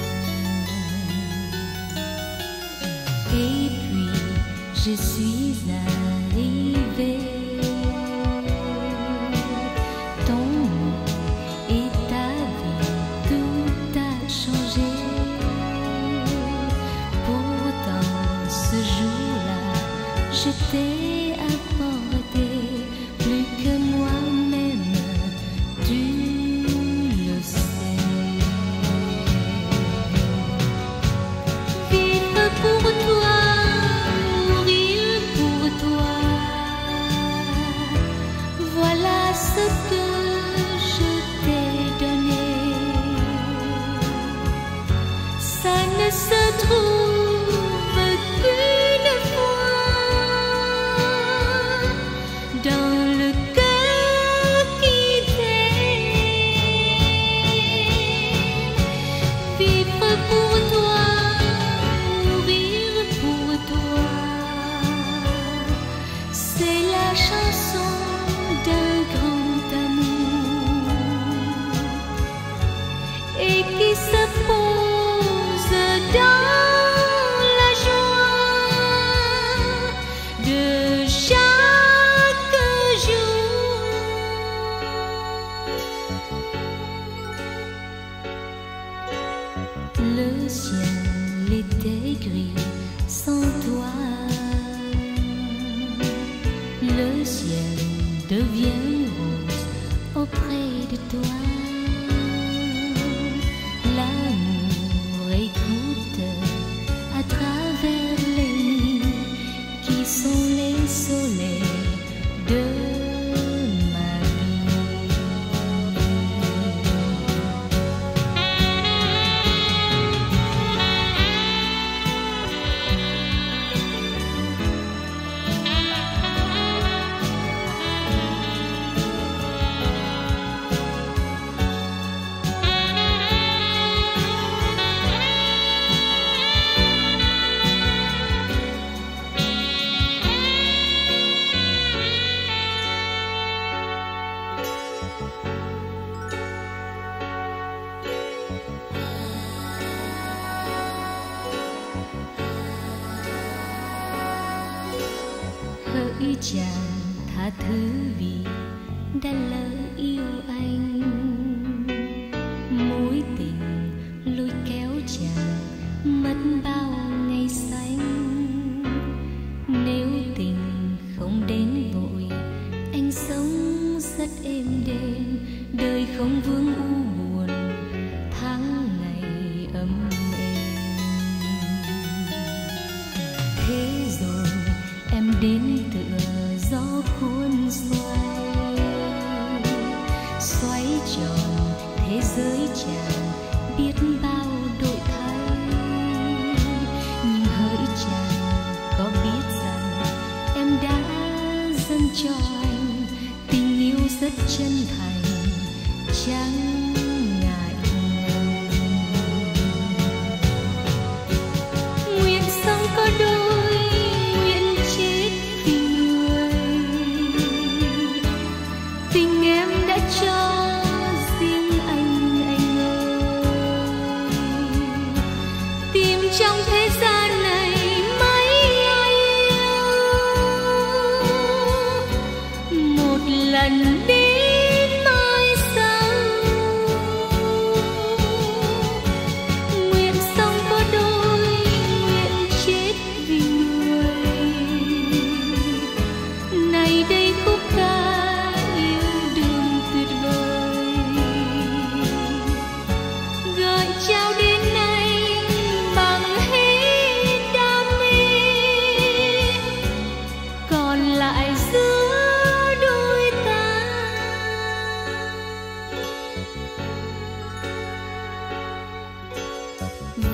Et puis je suis arrivée, ton nom et ta vie, tout a changé. Pourtant ce jour-là, je t'ai apporté plus que moi-même, tu le sais. Vivre pour toi, voilà ce que je t'ai donné. Ça ne se trouve qu'une fois dans le cœur qui t'aime. Vivre pour toi, mourir pour toi, c'est la chanson d'un grand amour, et qui se pose dans la joie de chaque jour. Le ciel était gris sans toi, le ciel devient rose auprès de toi. L'amour écoute à travers les nuits qui sont les soleils de ma hỡi chàng tha thứ vì đã lỡ yêu anh. Mối tình lôi kéo chàng mất bao ngày xanh. Nếu tình không đến vội, anh sống rất êm đềm, đời không vương u buồn, tháng ngày ấm êm. Thế rồi em đến tựa gió cuốn xoay, xoay tròn thế giới chàng biết bao đổi thay. Nhưng hỡi chàng có biết rằng em đã dâng cho anh tình yêu rất chân thành, chẳng ngại ngần. Nguyện sống có đôi, nguyện chết vì người, tình em đã cho riêng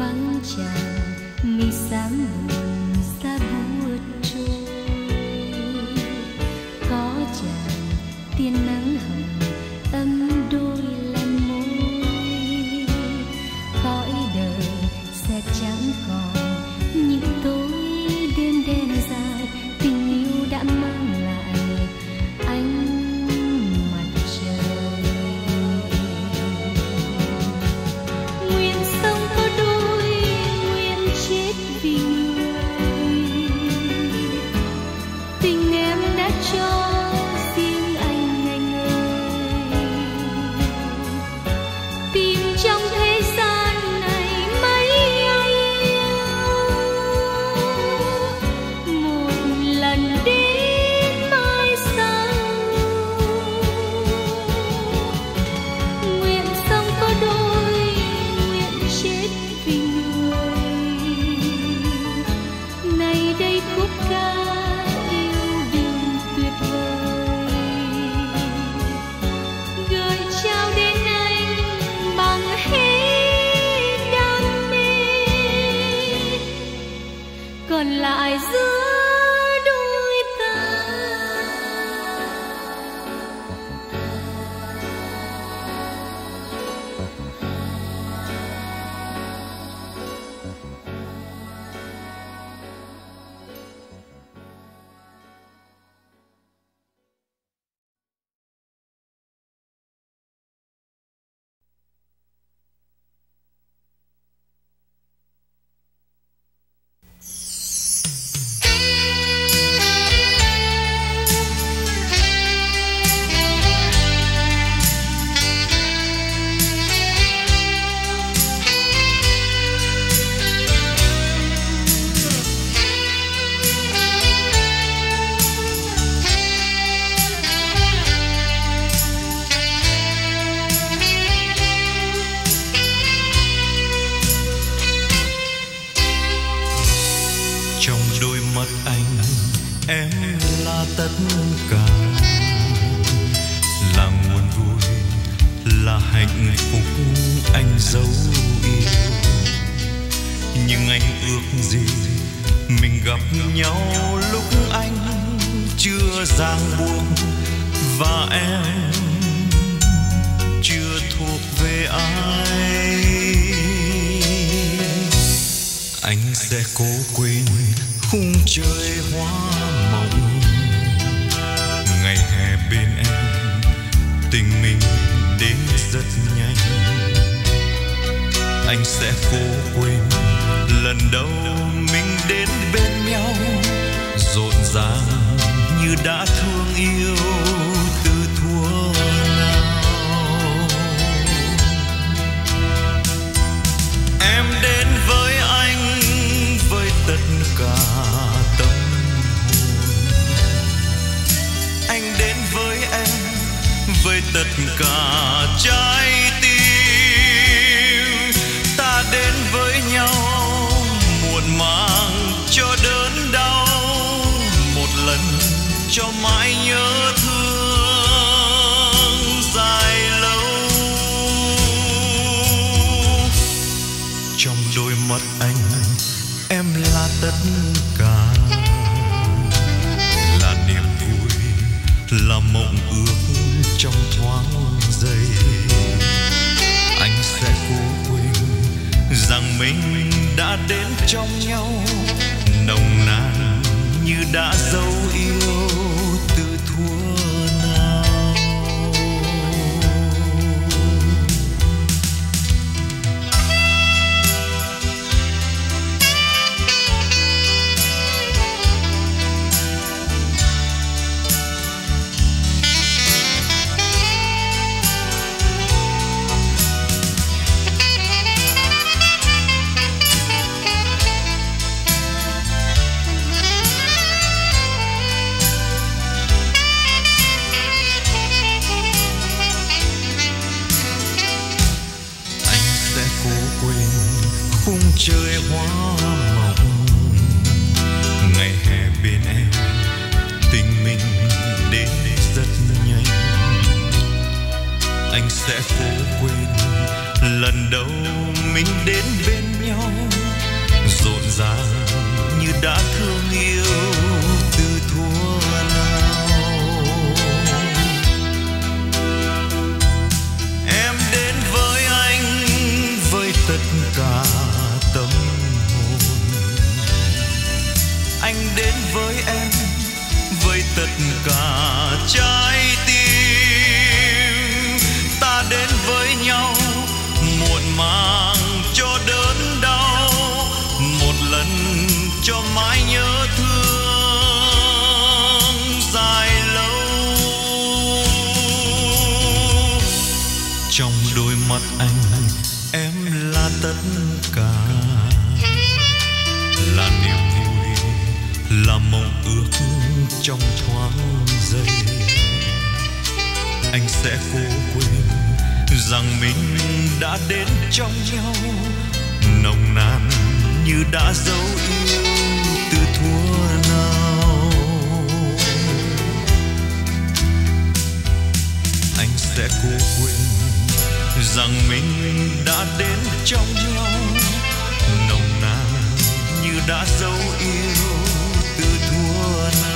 vắng chàng mi sáng buồn xa buốt trôi. Có chàng tia nắng hồng ấm đôi lần môi. Cõi đời sẽ chẳng còn những tối đêm đen dài. Tình yêu đã mang lại ánh mặt trời. Nguyện sống có đôi, nguyện chết vì người. Tình em đã cho riêng anh anh ơi. Tìm trong thế gian này mấy anh yêu. Một lần đến mai sau. Nguyện sống có đôi, nguyện chết vì người. Này đây khúc ca yêu đương tuyệt vời. Gửi trao đến anh bằng hết đam mê. Còn lại giữa đôi ta. Trong đôi mắt anh em là tất cả, là nguồn vui, là hạnh phúc anh dấu yêu. Nhưng anh ước gì mình gặp nhau lúc anh chưa ràng buộc, và em chưa thuộc về ai. Anh sẽ cố quên khung trời hoa mộng, ngày hè bên em tình mình đến rất nhanh. Anh sẽ cố quên lần đầu mình đến bên nhau, rộn ràng như đã thương yêu từ thuở nào. Em đến với anh với tất cả tâm hồn, anh đến với em với tất cả trái tim. Ta đến với nhau muộn màng cho đớn đau, một lần cho mãi nhớ thương dài lâu. Trong đôi mắt anh em là tất cả, là niềm vui, là mộng ước trong thoáng giây. Anh sẽ cố quên rằng mình đã đến trong nhau, nồng nàn như đã dấu yêu từ thuở nào. Trời hoa mộng, ngày hè bên em tình mình đến rất nhanh. Anh sẽ cố quên lần đầu mình đến bên nhau, rộn ràng như đã thương yêu từ thuở nào. Em đến với anh với tất cả tâm hồn, anh đến với em với tất cả trái tim. Ta đến với nhau muộn màng cho đớn đau, một lần cho mãi nhớ thương dài lâu. Trong đôi mắt anh em là tất cả, là niềm vui, là mộng ước trong thoáng giây. Anh sẽ cố quên rằng mình đã đến trong nhau, nồng nàn như đã dấu yêu từ thuở nào. Anh sẽ cố quên rằng mình đã đến trong nhau, nồng nàn như đã dấu yêu từ thuở nào.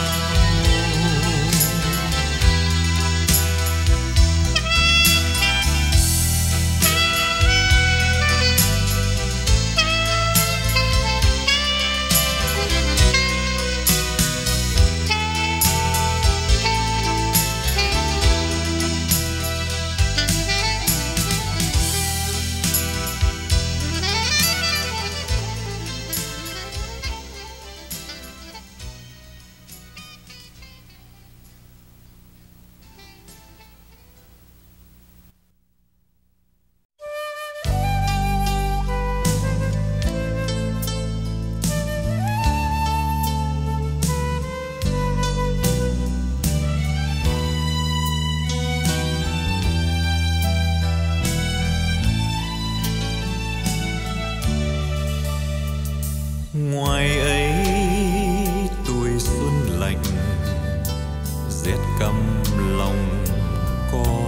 Ngoài ấy tuổi xuân lạnh, rét căm lòng có.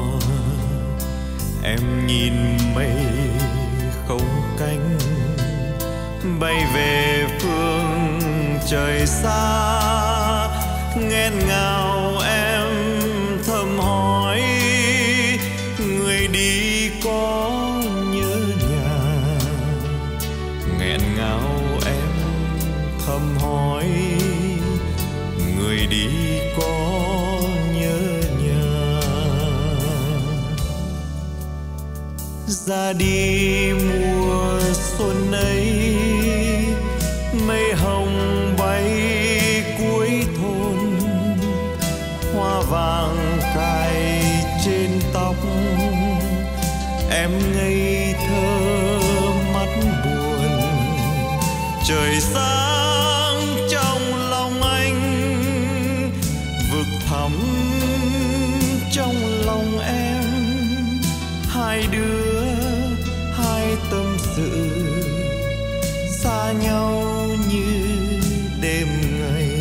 Em nhìn mây không cánh bay về phương trời xa, nghẹn ngào em thầm hỏi người đi có nhớ nhà. Nghẹn ngào thầm hỏi người đi có nhớ nhà. Ra đi mùa xuân ấy, mây hồng bay cuối thôn, hoa vàng cài trên tóc. Em ngây thơ mắt buồn, trời sáng trong lòng anh, vực thẳm trong lòng em. Hai đứa hai tâm sự xa nhau như đêm ngày.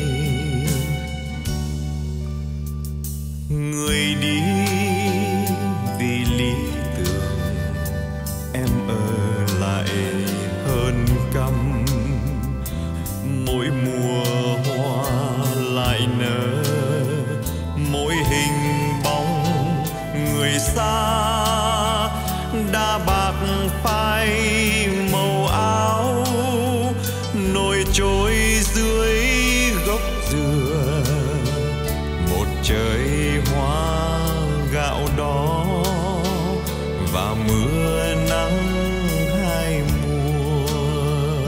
Người đi vì lý tưởng, em ở lại hơn căm. Mỗi mùa hoa lại nở, mỗi hình bóng người xa đã bạc phai màu áo, nổi trôi dưới gốc dừa. Một trời hoa gạo đó và mưa nắng hai mùa.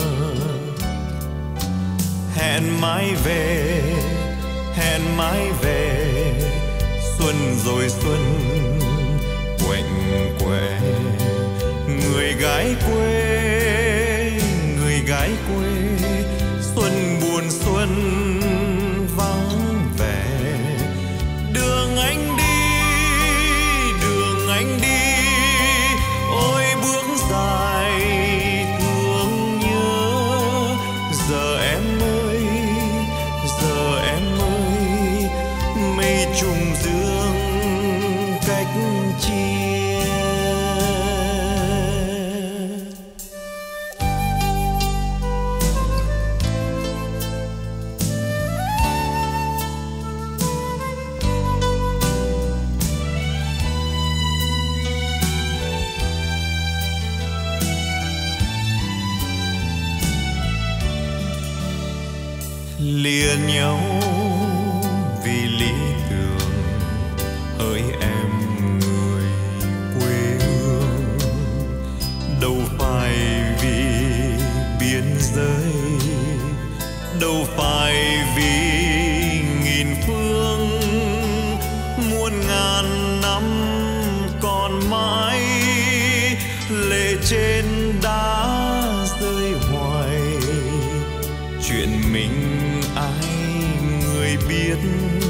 Hẹn mãi về, hẹn mãi về, xuân rồi xuân quạnh quẻ. Người gái quê, người gái quê, xuân buồn xuân vắng vẻ. Đường anh đi, đường anh đi, ôi bước dài thương nhớ. Giờ em ơi, giờ em ơi, mây trùng dương cách chia. lìa nhau vì lý tưởng. Hỡi em người quê hương, đâu phải vì biên giới, đâu phải vì nghìn phương muôn ngàn năm còn mãi lệ trên đá rơi hoài. Chuyện mình ai người biết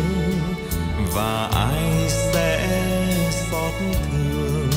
và ai sẽ xót thương.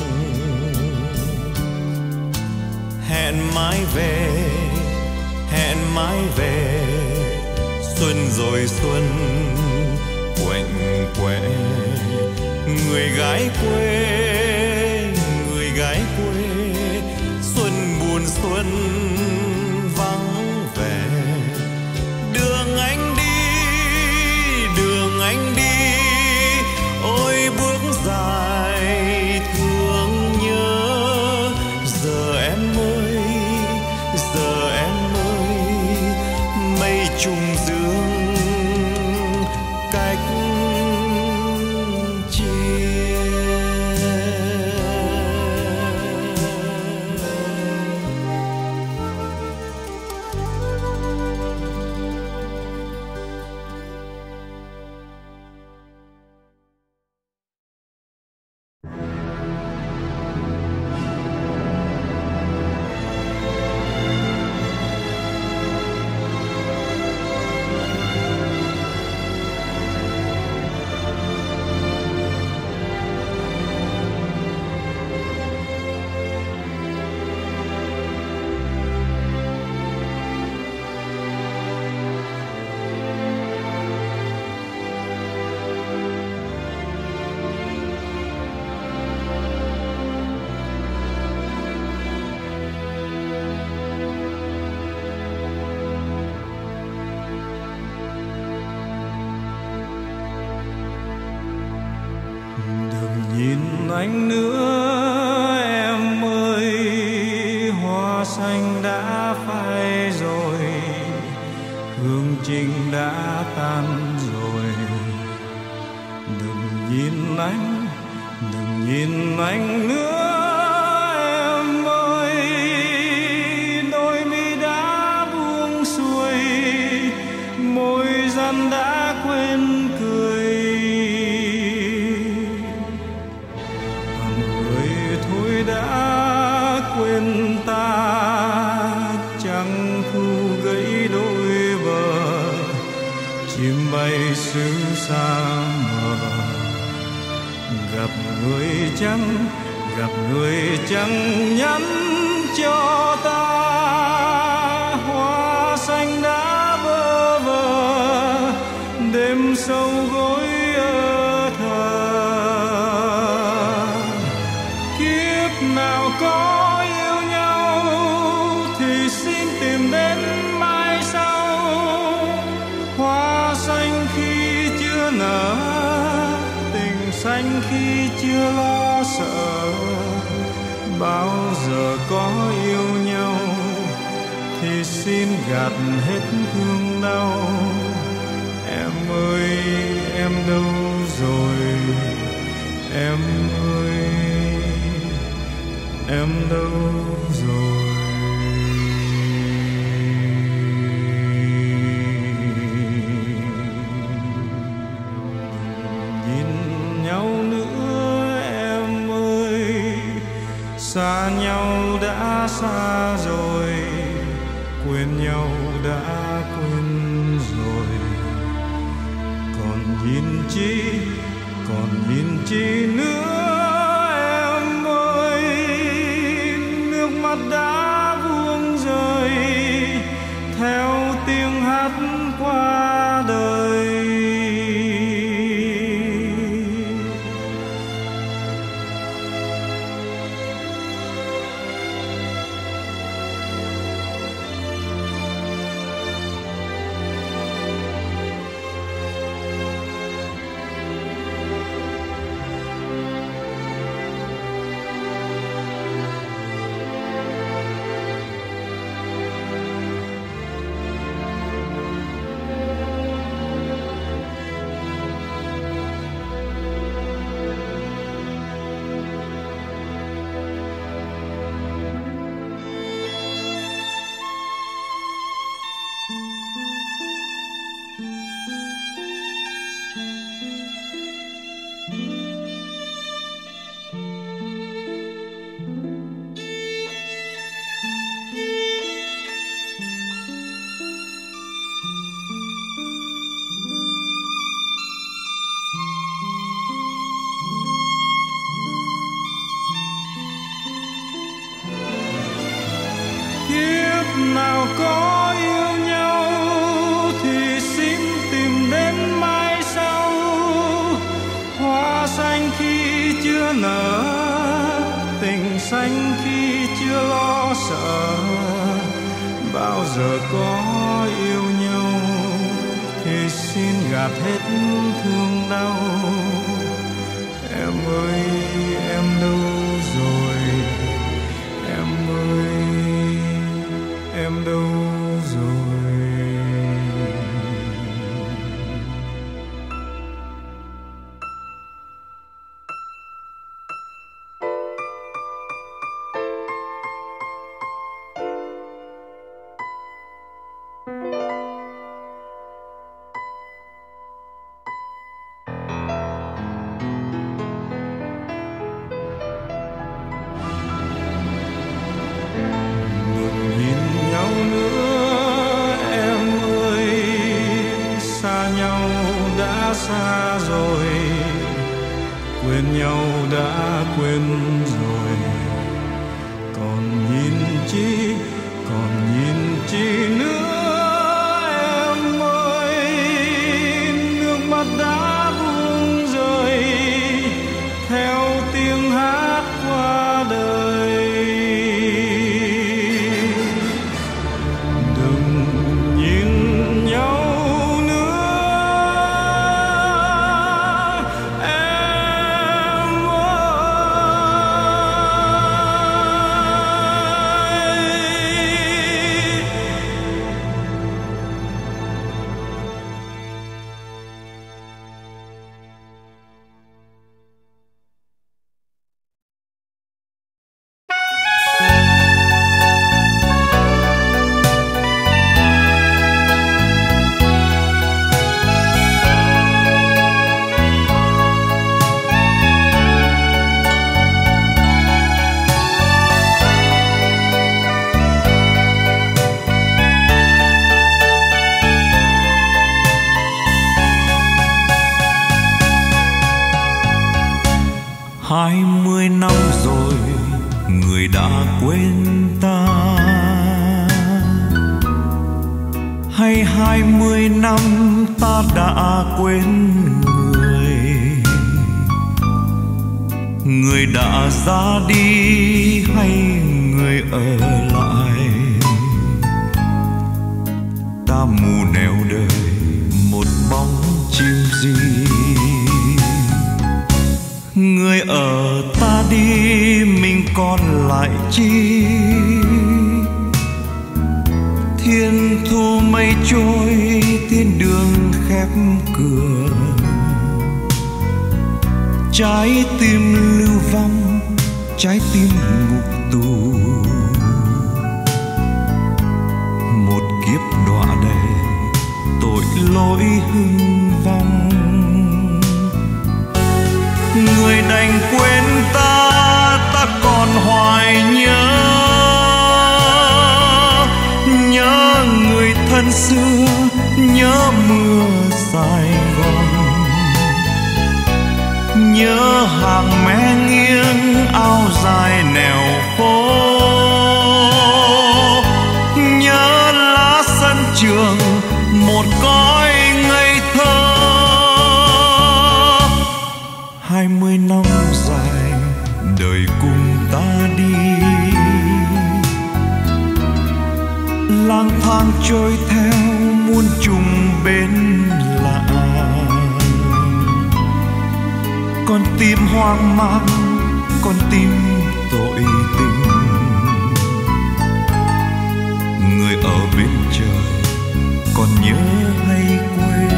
Hẹn mãi về, hẹn mãi về, xuân rồi xuân quạnh quẹ. Người gái quê, người gái quê, xuân buồn xuân vắng vẻ. Đường anh đi, đường anh đi, ôi bước dài thương nhớ. Giờ em ơi, giờ em ơi, mây trùng dương cách anh nữa em ơi, hoa xanh đã phai rồi, hương trình đã tan rồi. Đừng nhìn anh, đừng nhìn anh nữa em ơi, đôi mi đã buông xuôi, môi rắn đã quên cười. Đã quên ta chẳng thu gãy đôi bờ, chim bay xứ xa mờ. Gặp người chẳng, gặp người chẳng nhắn cho ta, hoa xanh đã bơ vơ, đêm sâu gối ở thờ. Nào có yêu nhau thì xin tìm đến mai sau, hoa xanh khi chưa nở, tình xanh khi chưa lo sợ. Bao giờ có yêu nhau thì xin gạt hết thương đau. Em ơi em đâu rồi, em ơi em đâu rồi. Nhìn nhau nữa em ơi, xa nhau đã xa rồi, quên nhau đã quên rồi. Còn nhìn chi, còn nhìn chi nữa em ơi, mắt đã buông rơi theo tiếng hát qua đời. nào có yêu nhau thì xin tìm đến mai sau. Hoa xanh khi chưa nở, tình xanh khi chưa lo sợ. Bao giờ có yêu nhau thì xin gạt hết thương đau. Em ơi em đâu rồi, em ơi em đâu rồi. Xa rồi, quên nhau đã quên rồi, còn nhìn chi, còn nhìn chi nữa em ơi. Nước mắt đã buông rơi theo tiếng hát qua đời. Đừng nhìn nhau hai mươi năm rồi người đã quên ta, hay hai mươi năm ta đã quên người. Người đã ra đi hay người ở lại, ta mù nẻo đời một bóng chim gì. Người ở ta đi mình còn lại chi, thiên thu mây trôi thiên đường khép cửa. Trái tim lưu vong, trái tim ngục tù, một kiếp đọa đầy tội lỗi hưng vong. Người đành quên ta, ta còn hoài nhớ, nhớ người thân xưa, nhớ mưa Sài Gòn, nhớ hàng mé nghiêng áo dài nẻo phố, nhớ lá sân trường một cõi ngây thơ. Hai mươi năm dài đời cùng ta đi, lang thang trôi theo muôn trùng bên lạ. Con tim hoang mang, con tim tội tình, người ở bên trời còn nhớ hay quên.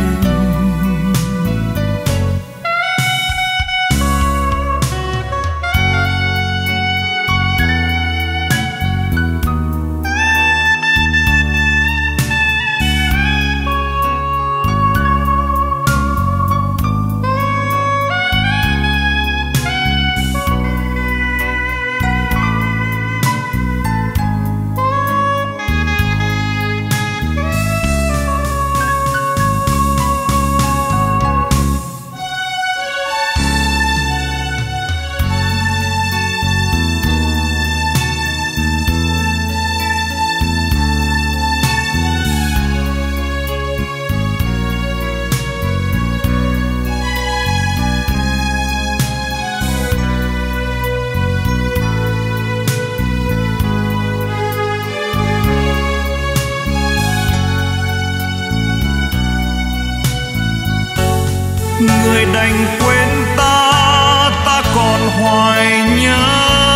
đành quên ta, ta còn hoài nhớ,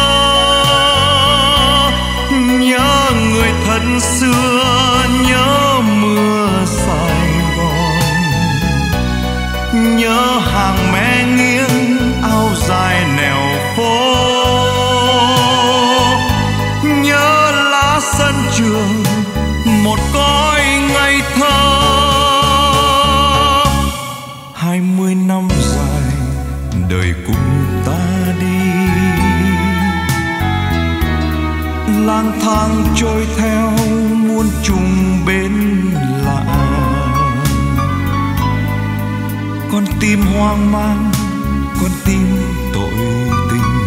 nhớ người thân xưa, nhớ mưa Sài Gòn, nhớ hàng mé nghiêng áo dài nẻo phố, nhớ lá sân trường một cõi ngây thơ. Hai mươi năm dài đời cùng ta đi, lang thang trôi theo muôn trùng bến lạ, con tim hoang mang, con tim tội tình.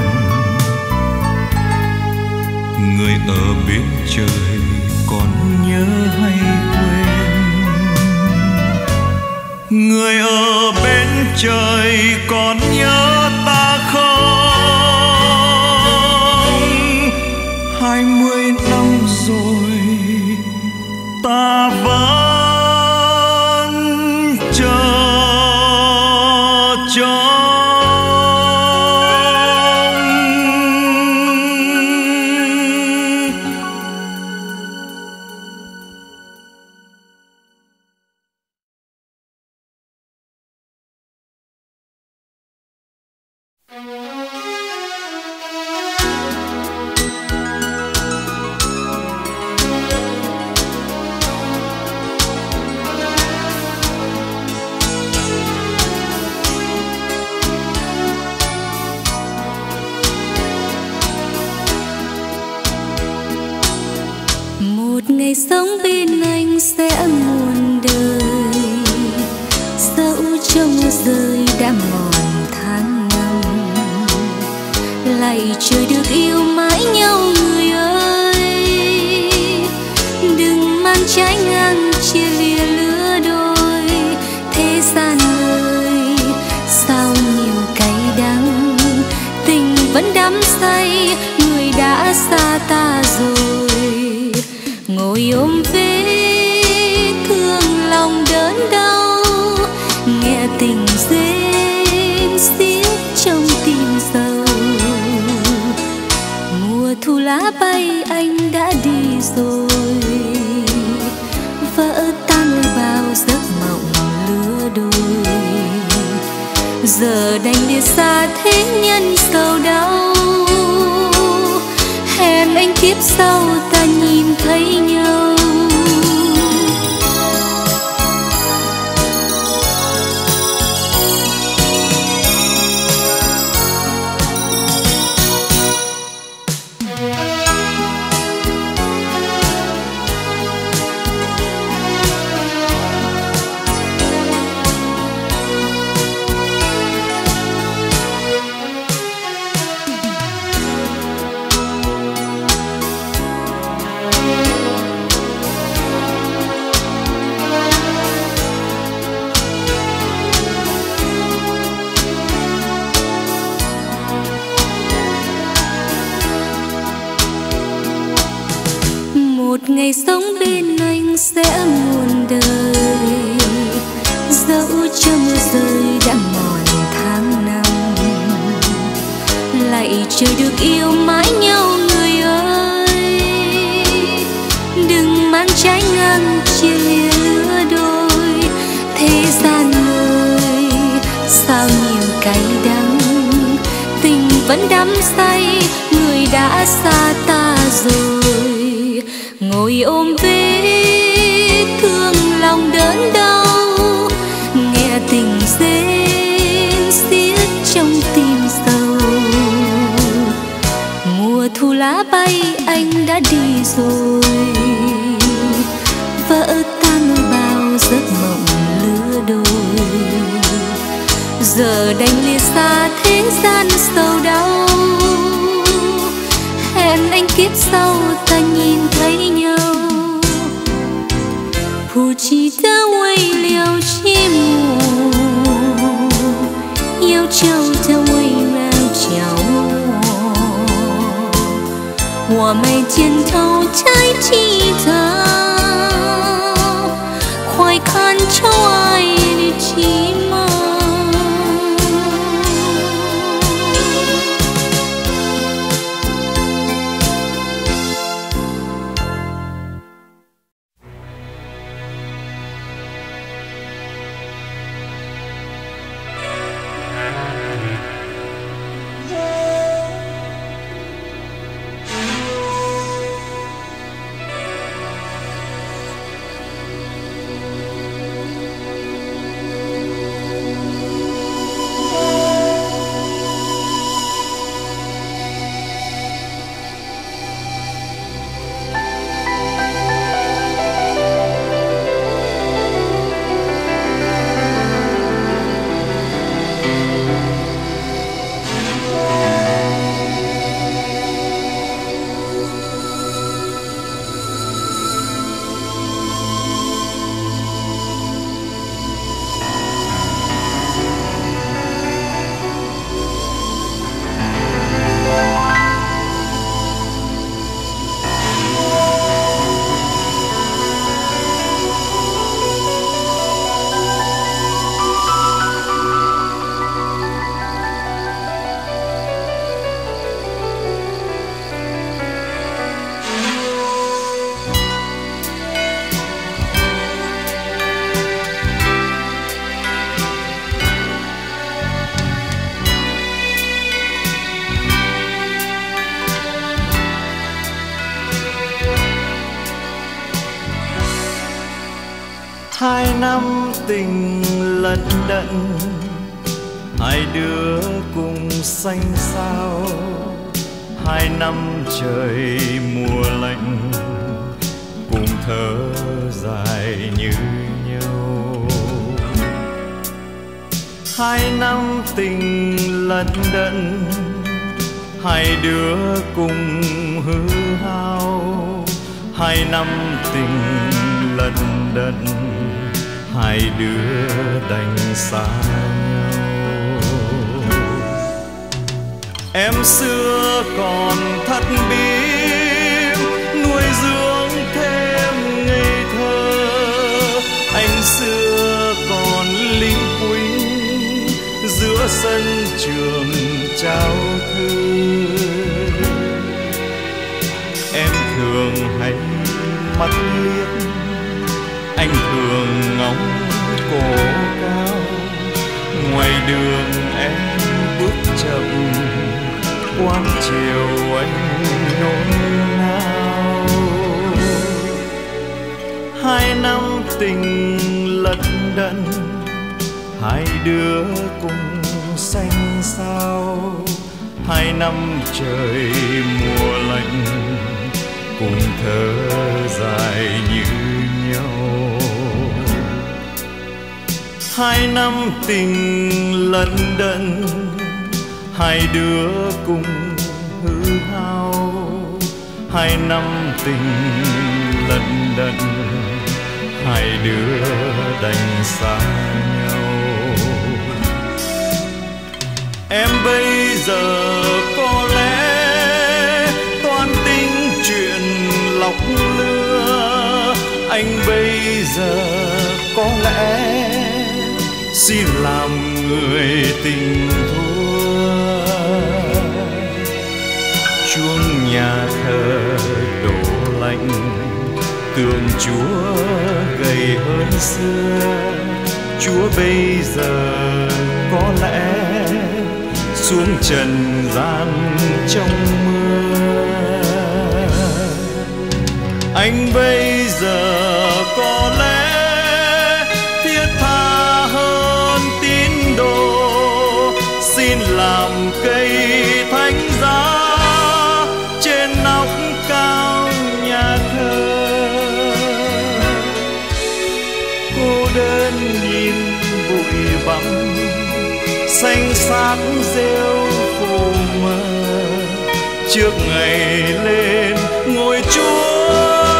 Người ở bên trời còn nhớ hay quên? Người ở bên trời còn nhớ ta không? Hai mươi năm rồi ta vẫn chờ trông. Ngày sống bên anh sẽ muôn đời, dẫu cho mưa rơi đã mòn tháng năm, lại chờ được yêu mãi nhau người ơi. Đừng mang trái ngang chia lìa lứa đôi, thế gian ơi sao nhiều cay đắng, tình vẫn đắm say, người đã xa ta rồi. Ngồi ôm vết thương lòng đớn đau, nghe tình rên xiết trong tim sầu. Mùa thu lá bay anh đã đi rồi, vỡ tan bao giấc mộng lứa đôi. Giờ đành biệt xa thế nhân sầu đau, hẹn anh kiếp sau ta nhìn thấy nhau. Một ngày sống bên anh sẽ muôn đời, dẫu cho mưa rơi đã mòn tháng năm, lại chờ được yêu mãi nhau người ơi. Đừng mang trái ngang chia lìa lứa đôi, thế gian ơi sao nhiều cay đắng, tình vẫn đắm say, người đã xa ta rồi. Ngồi ôm vết thương lòng đớn đau, nghe tình rên xiết trong tim sầu. Mùa thu lá bay anh đã đi rồi, vỡ tan bao giấc mộng lứa đôi. Giờ đành lìa xa thế gian sầu đau, hẹn anh kiếp sau ta nhìn thấy nhau.不记得为了寂寞，要找的未来角落。我没见头才记得，快看出爱的寂寞。 Hai năm tình lận đận, hai đứa cùng xanh xao. Hai năm trời mùa lạnh, cùng thở dài như nhau. Hai năm tình lận đận, hai đứa cùng hư hao. Hai năm tình lận đận, hai đứa đành xa nhau. Em xưa còn thắt biếm, nuôi dưỡng thêm ngây thơ. Anh xưa còn lính quýnh, giữa sân trường trao thư. Em thường hay mắt liếc, anh thường ngóng cổ cao. Ngoài đường em bước chậm, quán chiều anh nôn nao. Hai năm tình lận đận, hai đứa cùng xanh xao. Hai năm trời mùa lạnh, cùng thở dài như nhau. Hai năm tình lận đận, hai đứa cùng hư hao. Hai năm tình lận đận, hai đứa đành xa nhau. Em bây giờ có lẽ toan tính chuyện lọc lừa. Anh bây giờ có lẽ xin làm người tình thua. Chuông nhà thờ đổ lạnh, tượng Chúa gầy hơn xưa. Chúa bây giờ có lẽ xuống trần gian trong mưa. Anh bây giờ có lẽ thiết tha hơn tín đồ, xin làm cây thánh giá trên nóc cao nhà thờ. Cô đơn nhìn bụi bặm xanh xác rêu khô mờ, trước ngày lên ngôi Chúa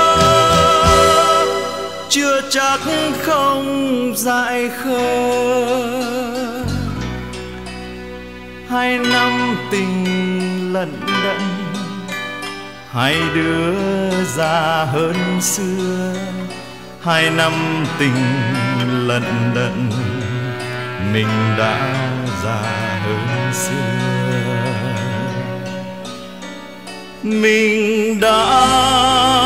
chưa chắc không dại khờ. Hai năm tình lận đận, hai đứa già hơn xưa. Hai năm tình lận đận, mình đã già hơn xưa. Mình đã